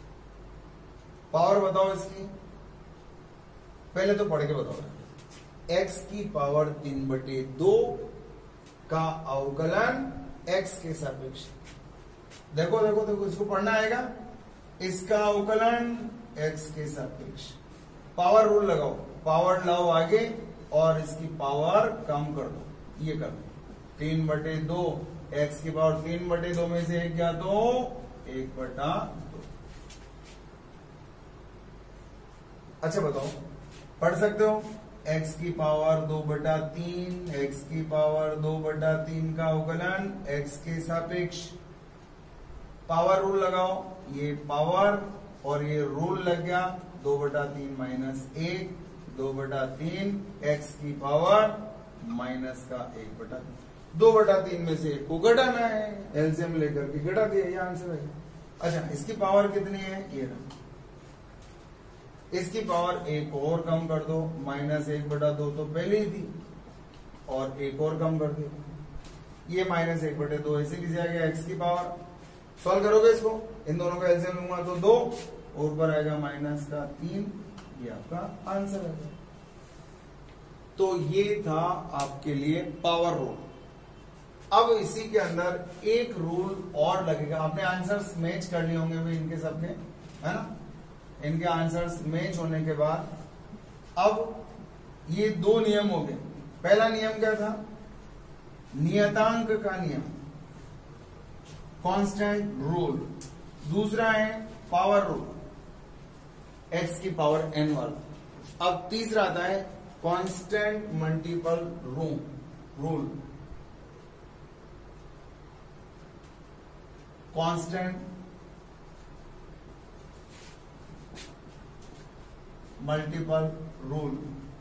पावर बताओ इसकी, पहले तो पढ़ के बताओ। x की पावर 3/2 का अवकलन x के सापेक्ष। देखो देखो देखो, इसको पढ़ना आएगा। इसका अवकलन x के सापेक्ष। पावर रूल लगाओ, पावर लाओ आगे और इसकी पावर कम कर दो। ये कर दो 3/2, x की पावर 3/2 में से एक गया तो 1/2। अच्छा बताओ, पढ़ सकते हो? x की पावर 2/3, x की पावर 2/3 का अवकलन x के सापेक्ष। पावर रूल लगाओ, ये पावर और ये रूल लग गया, 2/3 -1, 2/3 x की पावर माइनस का 1/3। 2/3 में से 1 को घटाना है, एलसीएम लेकर के घटा दिया, ये आंसर है। अच्छा, इसकी पावर कितनी है? ये रहा। इसकी पावर 1 और कम कर दो, -1/2 तो पहले ही थी और 1 और कम कर दो, ये -1/2 ऐसे लिखा गया। x की पावर सॉल्व करोगे इसको, इन दोनों का एलसीएम लूंगा तो 2 ऊपर आएगा माइनस का 3, ये आपका आंसर है। तो ये था आपके लिए पावर रूल। अब इसी के अंदर एक रूल और लगेगा। आपने आंसर्स मैच कर लिए होंगे भाई इनके सबके, है ना। इनके आंसर्स मैच होने के बाद अब ये दो नियम हो गए। पहला नियम क्या था? नियतांक का नियम, कांस्टेंट रूल। दूसरा है पावर रूल, x की पावर n वाला। अब तीसरा आता है constant multiple rule, constant multiple rule.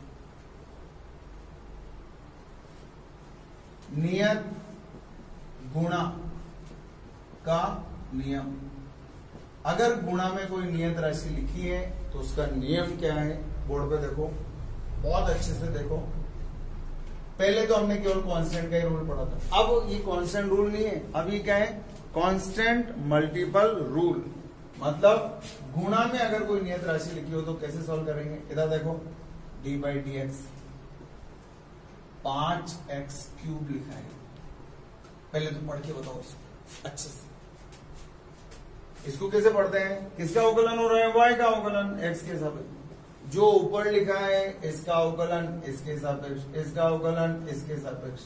नियत गुणा का नियम। अगर गुणा में कोई नियत राशि लिखी है तो उसका नियम क्या है, बोर्ड पे देखो, बहुत अच्छे से देखो। पहले तो हमने केवल कांस्टेंट का ही रूल पढ़ा था, अब ये कांस्टेंट रूल नहीं है, अब ये क्या है? Constant multiple rule. मतलब गुणा में अगर कोई नियत राशि लिखी हो तो कैसे सॉल्व करेंगे? इधर देखो, D by d x 5x³ लिखा है। पहले तो पढ़ के बताओ उसको अच्छे से। इसको कैसे पढ़ते हैं? किसका अवकलन हो रहा है? y का अवकलन x के सापेक्ष। जो ऊपर लिखा है इसका अवकलन इसके सापेक्ष, इसका अवकलन इसके सापेक्ष।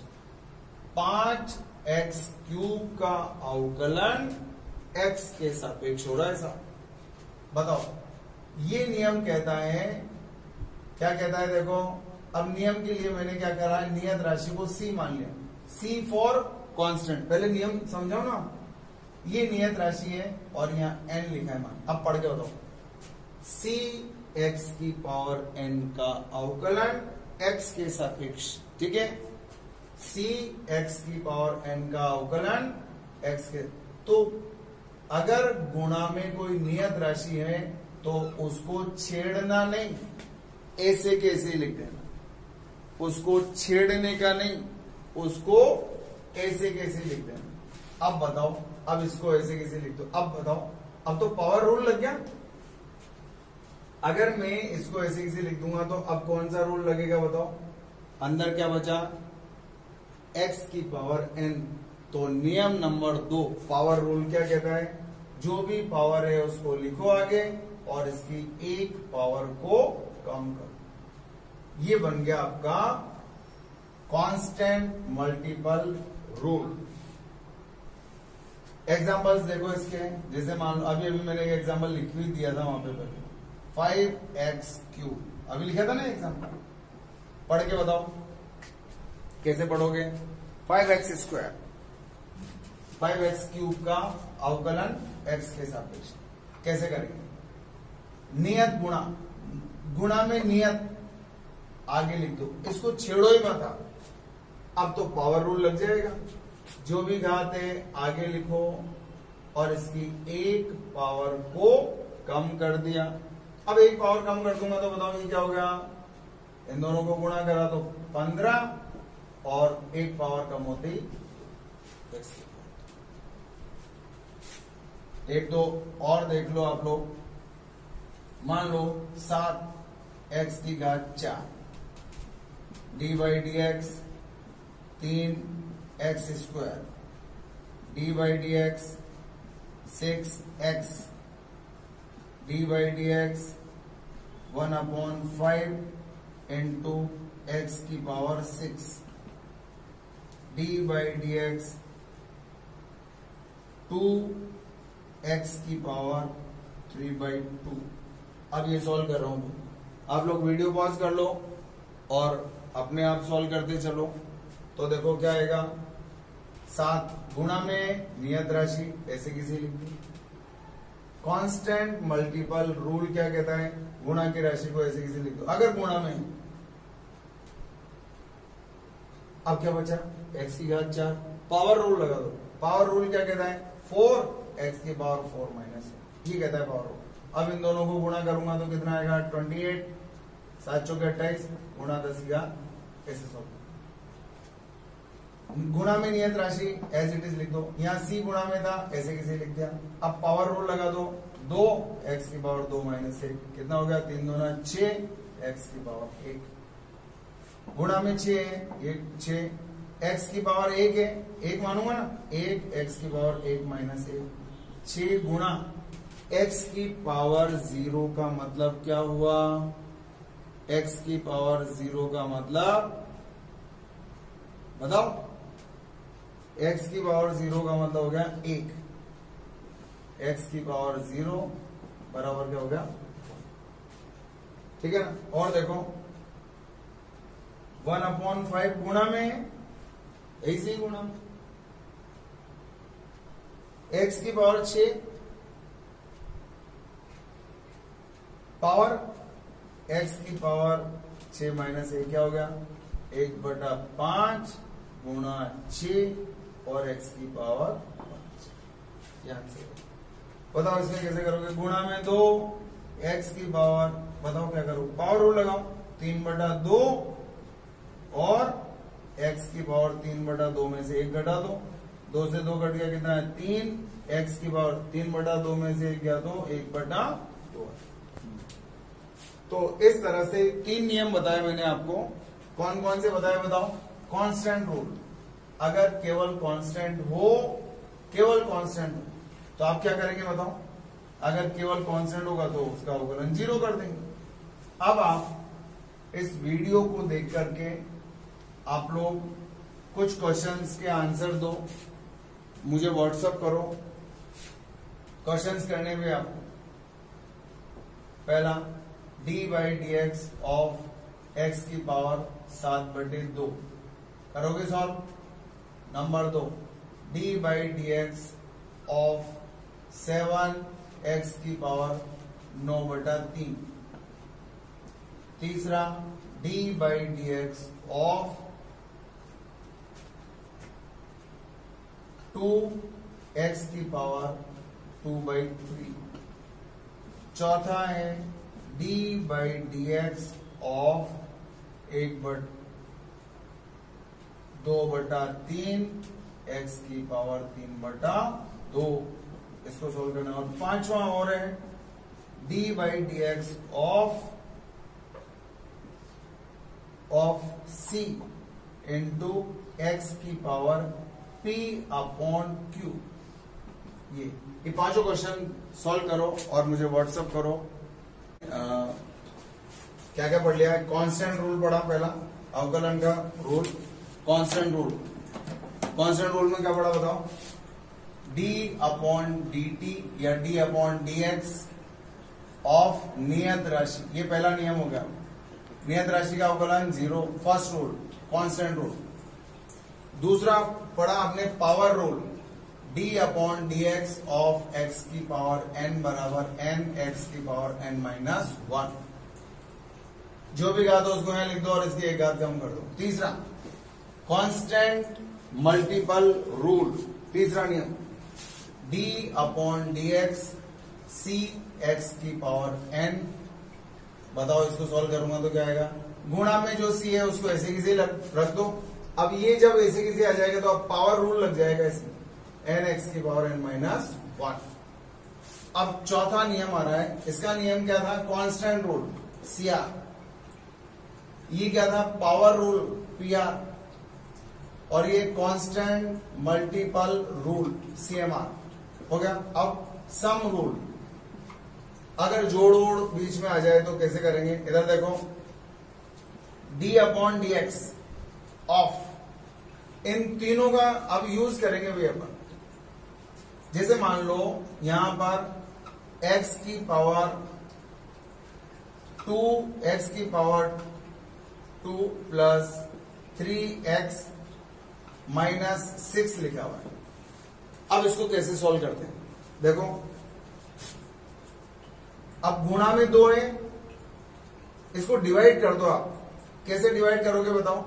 5x³ का अवकलन x के सापेक्ष हो रहा है साहब। बताओ, ये नियम कहता है, क्या कहता है? देखो, अब नियम के लिए मैंने क्या करा है? नियत राशि को c मान लिया, c फॉर कांस्टेंट। पहले नियम समझाओ ना। ये नियत राशि है और यहाँ n लिखा है मान। अब पढ़ के बताओ, c x की पावर n का अवकलन x के सापेक्ष, ठीक है। c x की पावर n का अवकलन x के। तो अगर गुणा में कोई नियत राशि है तो उसको छेड़ना नहीं, ऐसे कैसे लिख देना। उसको छेड़ने का नहीं, उसको ऐसे कैसे लिख देना। अब बताओ, अब इसको ऐसे कैसे लिख दो। अब बताओ, अब तो पावर रूल लग गया। अगर मैं इसको ऐसे कैसे लिख दूंगा तो अब कौन सा रूल लगेगा बताओ? अंदर क्या बचा? x की पावर n। तो नियम नंबर 2 पावर रूल क्या कहता है? जो भी पावर है उसको लिखो आगे और इसकी एक पावर को कम करो। ये बन गया आपका कांस्टेंट मल्टीपल रूल। एग्जांपल्स देखो इसके, जैसे मान लो अभी मैंने एक एग्जांपल लिख भी दिया था वहां पे पहले, 5x³ अभी लिखा था ना एग्जांपल। पढ़ के बताओ कैसे पढ़ोगे? 5x², 5x³ का अवकलन x के सापेक्ष कैसे करेंगे? नियत गुणा, गुणा में नियत आगे लिख दो, इसको छेड़ो ही मत। अब तो पावर रूल लग जाएगा। जो भी घात है आगे लिखो और इसकी एक पावर को कम कर दिया। अब एक पावर कम कर दूंगा तो बताओ ये क्या हो गया? इन दोनों को गुणा करा तो 15 और एक पावर कम होती x। एक तो और देख लो आप लोग, मान लो 7x⁴ d by d x 3x², d by d x 6x, d by d x 1/5 into x की power 6, d by d x 2x की पावर 3/2। अब ये सॉल्व कर रहा हूं, आप लोग वीडियो पॉज कर लो और अपने आप सॉल्व करते चलो। तो देखो क्या आएगा? 7 गुणा में नियत राशि ऐसे किसी लिख दी। कांस्टेंट मल्टीपल रूल क्या कहता है? गुणा की राशि को ऐसे किसी लिख दो अगर गुणा में। अब क्या बचा? x⁴ पावर रूल लगा दो। पावर रूल क्या कहता है? 4x की पावर 4 माइनस, ये कहता है पावर रूल। अब इन दोनों को गुणा करूंगा तो कितना आएगा? 28, 7 चौके 28 गुणा 10 ऐसे सॉल्व। गुणा में नियत राशि एज इट इज लिख दो। यहाँ c गुणा में था ऐसे कैसे लिख दिया। अब पावर रूल लगा दो, 2 एक्स की पावर 2 माइनस 1 कितना हो गया 3 दूना 6 एक्स की पावर 1 गुणा में 6 है 6 एक्स की पावर 1 है 1 मानूंगा ना 1 एक्स की पावर 1 माइनस 1 6 गुणा एक्स की पावर 0 का मतलब क्या हुआ एक्स की पावर 0 का मतलब बताओ x की पावर 0 का मतलब हो गया 1 x की पावर 0 बराबर क्या हो गया ठीक है ना। और देखो 1/5 गुणा में ऐसे ही गुणा x की पावर 6 पावर x की पावर 6 माइनस 1 क्या हो गया 1/5 गुणा 6 और x की पावर 5 ध्यान से बताओ इसमें कैसे करोगे गुणा में 2 x की पावर बताओ क्या करो पावर रूल लगाओ 3/2 और x की पावर 3/2 में से 1 घटा दो 2 से 2 घट गया कितना है 3 x की पावर 3/2 में से 1 गया तो 1/2 तो इस तरह से 3 नियम बताए मैंने आपको कौन कौन से बताए बताओ कांस्टेंट रूल अगर केवल कांस्टेंट हो तो आप क्या करेंगे बताओ अगर केवल कांस्टेंट होगा तो उसका अवकलन 0 कर देंगे। अब आप इस वीडियो को देख करके आप लोग कुछ क्वेश्चंस के आंसर दो मुझे व्हाट्सएप करो क्वेश्चंस करने में आपको पहला d/dx ऑफ x की पावर 7/2 करोगे solve. Number 2 d/dx of 7x की पावर 9/3। तीसरा d/dx ऑफ 2x की पावर 2/3। चौथा है d/dx ऑफ 2/3 x की पावर 3/2 इसको सोल्व करना। और पांचवा और है d/dx of c into x की पावर p/q। ये पांचों क्वेश्चन सॉल्व करो और मुझे व्हाट्सएप करो। क्या क्या पढ़ लिया है कांस्टेंट रूल पढ़ा पहला अवकलन का रूल कांस्टेंट रूल में क्या पढ़ा बताओ d/dt या d/dx ऑफ नियत राशि ये पहला नियम हो गया नियत राशि का अवकलन 0 फर्स्ट रूल कांस्टेंट रूल। दूसरा पढ़ा आपने power rule d/dx of x की पावर n बराबर n x की पावर n-1 जो भी घात हो उसको यहां लिख दो और इसकी एक घात कम कर दो। तीसरा कांस्टेंट मल्टीपल रूल तीसरा नियम d/dx c x की पावर n बताओ इसको सॉल्व करूंगा तो क्या आएगा गुणा में जो c है उसको ऐसे किसी रख दो। अब ये जब ऐसे किसी आ जाएगा तो अब पावर रूल लग जाएगा इसमें n x की पावर n-1। अब चौथा नियम आ रहा है इसका नियम क्या था कांस्टेंट रूल CR ये क्या था पावर रूल PR और ये कांस्टेंट मल्टीपल रूल CMR हो गया। अब सम रूल अगर जोड़ ओड़ बीच में आ जाए तो कैसे करेंगे इधर देखो d/dx ऑफ इन तीनों का अब यूज करेंगे भी अपन। जैसे मान लो यहां पर x की पावर 2 x की पावर 2 प्लस 3x माइनस 6 लिखा हुआ है। अब इसको कैसे सॉल्व करते हैं देखो अब गुणा में 2 है इसको डिवाइड कर दो। आप कैसे डिवाइड करोगे बताओ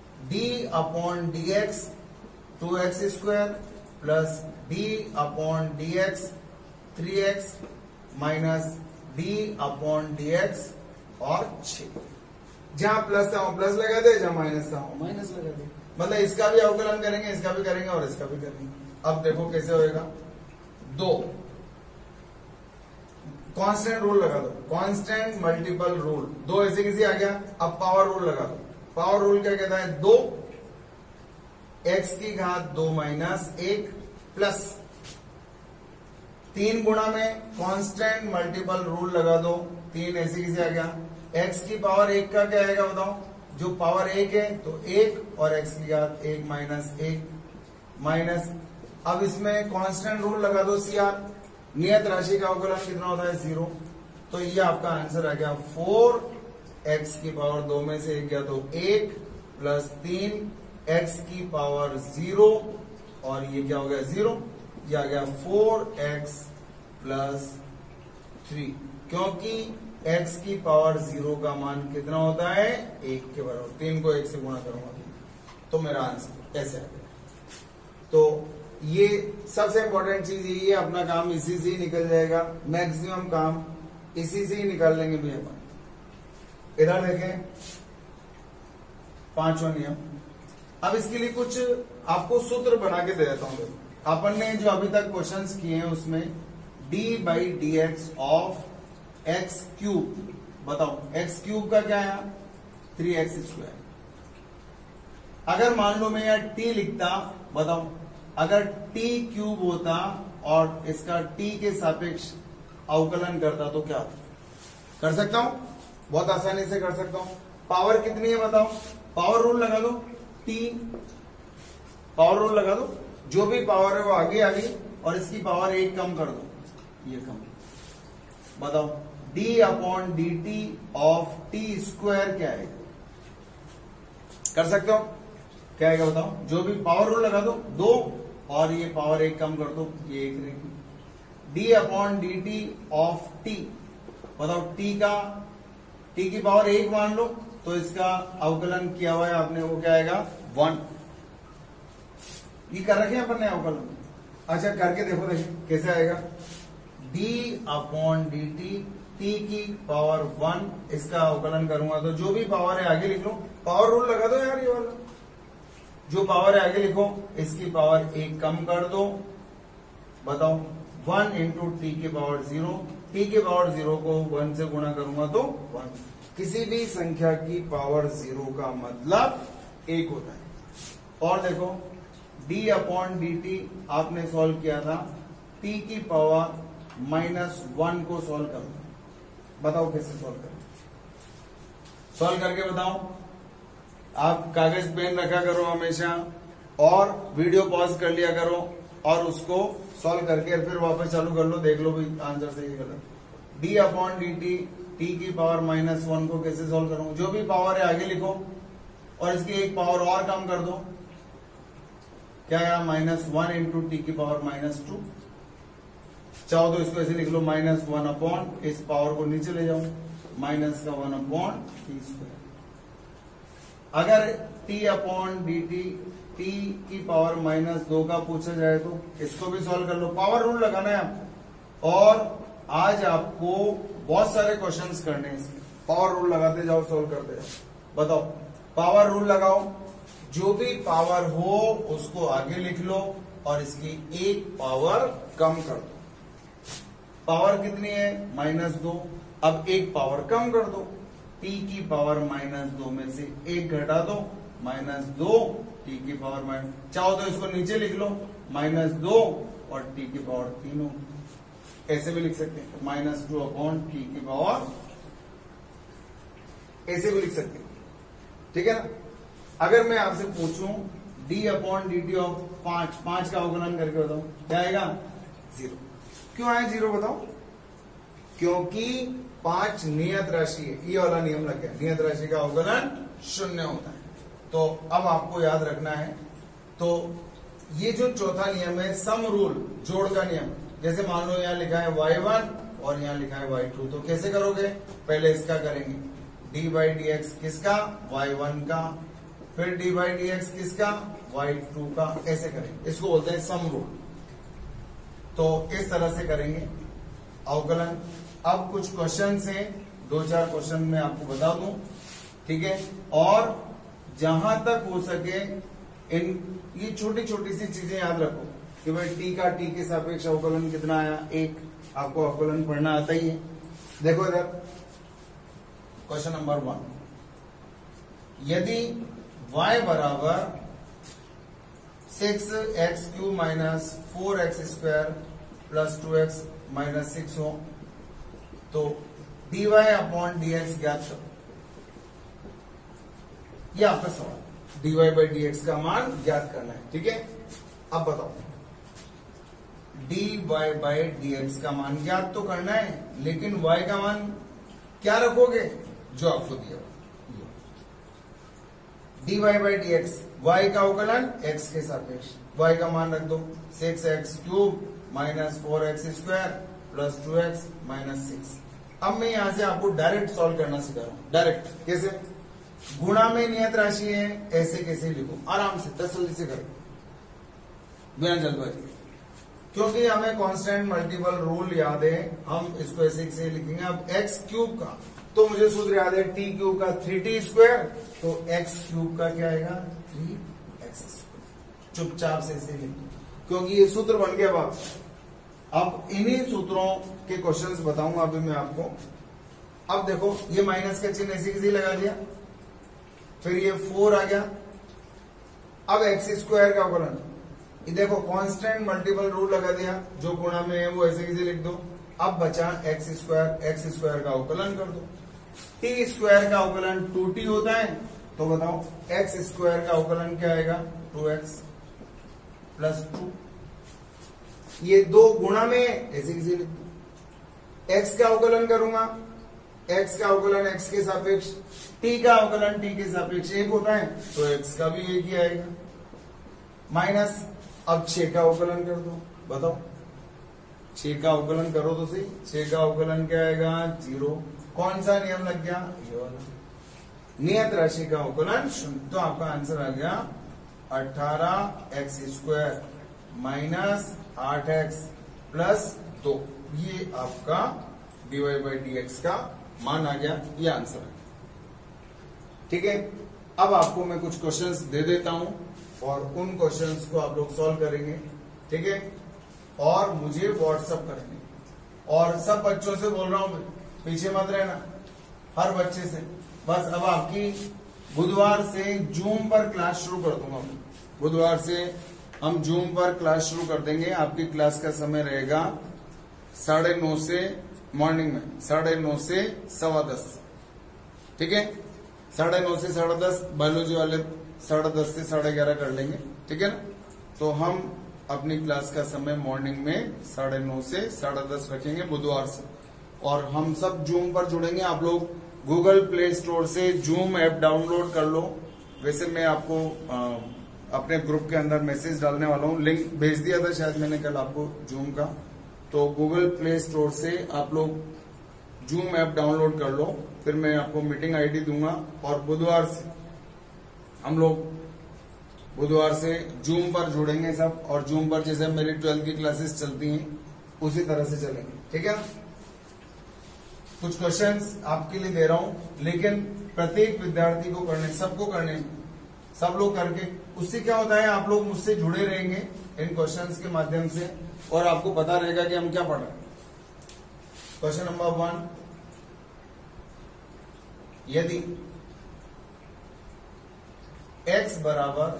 d/dx 2x² plus d/dx 3x minus d/dx और 6 जहां प्लस था वहां प्लस लगा दे जहां माइनस था वहां माइनस लगा दे मतलब इसका भी अवकलन करेंगे इसका भी करेंगे और इसका भी करेंगे। अब देखो कैसे होएगा 2 कांस्टेंट रूल लगा दो, कांस्टेंट मल्टीपल रूल, 2 ऐसे किसी आ गया। अब पावर रूल लगा दो, पावर रूल क्या कहता है, 2 x की घात 2 माइनस 1 प्लस 3 गुणा में कांस्टेंट मल्टीपल रूल लगा दो, 3 ऐसे किसी आ गया। x की पावर 1 का क्या आएगा बताओ, जो पावर 1 है तो 1 और x की घात 1 माइनस 1 माइनस, अब इसमें कांस्टेंट रूल लगा दो CR, नियत राशि का अवकलन कितना होता है 0, तो ये आपका आंसर आ गया 4x की पावर 2 में से 1 गया तो 1 प्लस 3x की पावर 0 और ये क्या हो गया 0, ये आ गया 4x प्लस 3, क्योंकि x की पावर 0 का मान कितना होता है 1 के बराबर, 3 को 1 से गुणा करूंगा तो मेरा आंसर ऐसे आ गया। तो ये सबसे इंपॉर्टेंट चीज यही है, अपना काम इसी से ही निकल जाएगा, मैक्सिमम काम इसी से ही निकाल लेंगे भैया अपन। इधर देखें 5वां नियम, अब इसके लिए कुछ आपको सूत्र बना के दे देता हूं। अपन ने जो अभी तक क्वेश्चंस किए हैं उसमें d/dx ऑफ x क्यूब, बताओ x क्यूब का क्या है 3x²। अगर मान लो मैं यहाँ t लिखता, बताओ अगर t क्यूब होता और इसका t के सापेक्ष अवकलन करता तो क्या कर सकता हूं, बहुत आसानी से कर सकता हूं। पावर कितनी है बताओ, पावर रूल लगा दो, t पावर रूल लगा दो, जो भी पावर है वो आगे आ गई और इसकी पावर 1 कम कर दो, ये कम, बताओ d/dt ऑफ t² क्या है, कर सकते हो, क्या आएगा बताओ, जो भी पावर रूल लगा दो 2 और ये पावर 1 कम कर दो, ये 1 रहेगी। d/dt ऑफ t, बताओ t की पावर 1 मान लो तो इसका अवकलन किया हुआ है आपने, वो क्या आएगा 1, ये कर रखे हैं अपन ने अवकलन। अच्छा करके देखो, देखिए कैसे आएगा, d/dt t की पावर 1, इसका अवकलन करूंगा तो जो भी पावर है आगे लिख लो, पावर रूल लगा दो यार, ये वाला जो पावर है आगे लिखो, इसकी पावर 1 कम कर दो, बताओ 1 इंटू टी की पावर 0, टी की पावर 0 को 1 से गुणा करूंगा तो 1, किसी भी संख्या की पावर 0 का मतलब 1 होता है। और देखो d/dt आपने सॉल्व किया था, t की पावर -1 को सॉल्व करो, बताओ कैसे सॉल्व करें, सॉल्व करके बताओ। आप कागज पेन रखा करो हमेशा और वीडियो पॉज कर लिया करो और उसको सॉल्व करके फिर वापस चालू कर लो, देख लो भी आंसर सही है गलत। d/dt t की पावर -1 को कैसे सॉल्व करूं, जो भी पावर है आगे लिखो और इसकी एक पावर और कम कर दो, क्या है -1 इंटू टी की पावर -2, चाहो तो इसको ऐसे लिख लो -1 अपॉन, इस पावर को नीचे ले जाओ, -1 अपॉन t²। अगर t/dt t की पावर -2 का पूछा जाए तो इसको भी सॉल्व कर लो, पावर रूल लगाना है आपको। और आज आपको बहुत सारे क्वेश्चंस करने हैं, पावर रूल लगाते जाओ, सॉल्व करते जाओ। बताओ पावर रूल लगाओ, जो भी पावर हो उसको आगे लिख लो और इसकी एक पावर कम कर दो। पावर कितनी है -2, अब एक पावर कम कर दो, t की पावर -2 में से 1 घटा दो, -2 t की पावर चाहो तो इसको नीचे लिख लो, -2 और t की पावर 3 हो, ऐसे भी लिख सकते हैं, -2 अपॉन t की पावर, ऐसे भी लिख सकते हैं, ठीक है ना। अगर मैं आपसे पूछूं d/dt ऑफ 5 का अवकलन करके बताओ, क्या आएगा 0। क्यों आए 0 बताओ, क्योंकि 5 नियत राशि है, ये वाला नियम लग गया, नियत राशि का अवकलन 0 होता है। तो अब आपको याद रखना है, तो ये जो चौथा नियम है सम रूल, जोड़ का नियम, जैसे मान लो यहाँ लिखा है y1 और यहाँ लिखा है y2, तो कैसे करोगे, पहले इसका करेंगे, d/dx किसका y1 का, फिर d/dx किसका y2 का, ऐसे करेंगे, इसको बोलते हैं सम रूल। तो इस तरह से करेंगे अवकलन। अब कुछ क्वेश्चन हैं, 2-4 क्वेश्चन मैं आपको बता दूं, ठीक है। और जहां तक हो सके इन ये छोटी छोटी सी चीजें याद रखो कि भाई टी का टी के सापेक्ष अवकलन कितना आया 1, आपको अवकलन पढ़ना आता ही है। देखो इधर क्वेश्चन नंबर 1, यदि y बराबर 6x³ minus 4x² plus 2x minus 6 हो तो dy अपॉन dx ज्ञात करो। ये आपका सवाल, dy बाई dx का मान ज्ञात करना है। ठीक है, अब बताओ dy बाई dx का मान ज्ञात तो करना है, लेकिन y का मान क्या रखोगे जो आपको दिया dy बाई dx, y का अवकलन x के सापेक्ष, y का मान रख दो 6x³ minus 4x² plus 2x minus 6। अब मैं यहां से आपको डायरेक्ट सॉल्व करना सिखा रहा हूं। डायरेक्ट कैसे? गुणा में नियत राशि है, ऐसे कैसे लिखो, आराम से तसल्ली से करो, बिना जल्दबाजी, क्योंकि हमें कांस्टेंट मल्टीपल रूल याद है, हम इसको ऐसे कैसे लिखेंगे। अब x³ का तो मुझे सूत्र याद है t³ का 3t², तो x³ का क्या आएगा 3x²। चुपचाप से ऐसे लिख दो, क्योंकि ये सूत्र बन गया। अब इन्हीं सूत्रों के क्वेश्चंस बताऊंगा अभी मैं आपको। अब देखो ये माइनस का चिन्ह ऐसे कैसे लगा दिया, फिर ये 4 आ गया। अब x² का अवकलन, ये देखो कांस्टेंट मल्टीपल रूल लगा दिया, जो गुणा में है वो ऐसे कैसे लिख दो। अब बचा x² का अवकलन कर दो। t² का अवकलन 2t होता है, तो बताओ x² का अवकलन क्या आएगा 2x प्लस 2। ये दो गुणा में ऐसे कैसे लिख दो। x का अवकलन करूंगा, x का अवकलन x के सापेक्ष, t का अवकलन t के सापेक्ष एक होता है, तो x का भी एक ही आएगा। माइनस अब 6 का अवकलन कर दो, बताओ 6 का अवकलन करो तो सही, 6 का अवकलन क्या आएगा 0। कौन सा नियम लग गया, ये वाला, नियत राशि का अवकलन 0। तो आपका आंसर आ गया 18x² माइनस 8x प्लस 2। ये आपका dy बाई dx का मान आ गया, ये आंसर है। ठीक है, अब आपको मैं कुछ क्वेश्चंस दे देता हूं और उन क्वेश्चंस को आप लोग सॉल्व करेंगे। ठीक है, और मुझे व्हाट्सएप करेंगे। और सब बच्चों से बोल रहा हूं, पीछे मत रहना, हर बच्चे से। बस अब आपकी बुधवार से जूम पर क्लास शुरू कर दूंगा। बुधवार से हम जूम पर क्लास शुरू कर देंगे। आपकी क्लास का समय रहेगा 9:30 से, मॉर्निंग में 9:30 से 10:15। ठीक है, 9:30 से 10:30, बायोलॉजी वाले 10:30 से 11:30 कर लेंगे। ठीक है ना, तो हम अपनी क्लास का समय मॉर्निंग में 9:30 से 10:30 रखेंगे बुधवार से। और हम सब जूम पर जुड़ेंगे। आप लोग गूगल प्ले स्टोर से जूम ऐप डाउनलोड कर लो। वैसे मैं आपको अपने ग्रुप के अंदर मैसेज डालने वाला हूँ, लिंक भेज दिया था शायद मैंने कल आपको जूम का। तो गूगल प्ले स्टोर से आप लोग जूम ऐप डाउनलोड कर लो, फिर मैं आपको मीटिंग आईडी दूंगा। और बुधवार से हम लोग बुधवार से जूम पर जुड़ेंगे सब, और जूम पर जैसे मेरी 12th की क्लासेस चलती हैं उसी तरह से चलेंगे। ठीक है, कुछ क्वेश्चंस आपके लिए दे रहा हूं, लेकिन प्रत्येक विद्यार्थी को करने, सबको करने, सब लोग करके, उससे क्या होता है आप लोग मुझसे जुड़े रहेंगे इन क्वेश्चंस के माध्यम से, और आपको पता रहेगा कि हम क्या पढ़ रहे हैं। क्वेश्चन नंबर 1, यदि x बराबर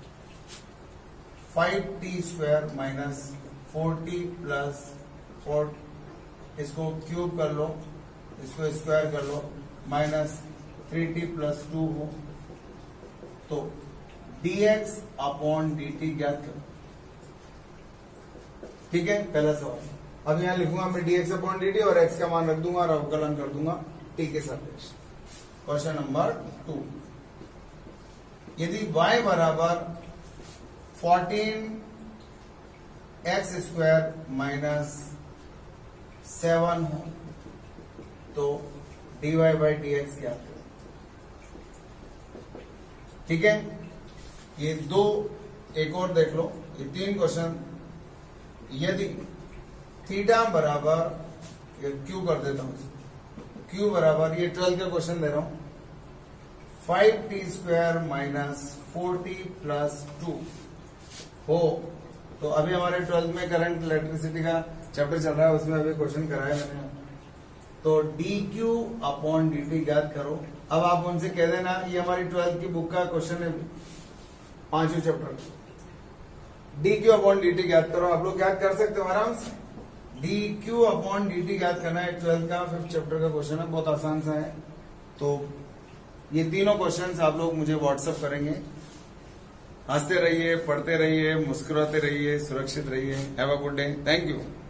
5t² माइनस 4t प्लस 4, इसको क्यूब कर लो, इसको स्क्वायर कर लो, माइनस 3t प्लस 2 हो, तो dx अपॉन dt ज्ञात करो। ठीक है, पहला सवाल। अब यहां लिखूंगा मैं dx अपॉन dt और x का मान रख दूंगा और अवकलन कर दूंगा t के सापेक्ष। क्वेश्चन नंबर 2, यदि y बराबर 14x² माइनस 7 हो तो dy बाई dx क्या है। ठीक है, ये दो, एक और देख लो, ये 3 क्वेश्चन। यदि थीटा बराबर, ये क्यू कर देता हूं, क्यू बराबर, ये 12 का क्वेश्चन दे रहा हूं, 5t² माइनस 4t प्लस 2 हो, तो अभी हमारे 12th में करंट इलेक्ट्रिसिटी का चैप्टर चल रहा है, उसमें अभी क्वेश्चन कराया मैंने। तो d q upon d t ज्ञात करो। अब आप उनसे कह देना, ये हमारी 12th की बुक का क्वेश्चन है, 5वें chapter, d q upon d t ज्ञात करो। आप लोग ज्ञात कर सकते हो आराम से। D q upon d t ज्ञात करना है, 12th का 5th चैप्टर का क्वेश्चन है, बहुत आसान सा है। तो ये तीनों क्वेश्चंस आप लोग मुझे व्हाट्सएप करेंगे। हंसते रहिए, पढ़ते रहिए, मुस्कुराते रहिए, सुरक्षित रहिए। Have a good day. Thank you.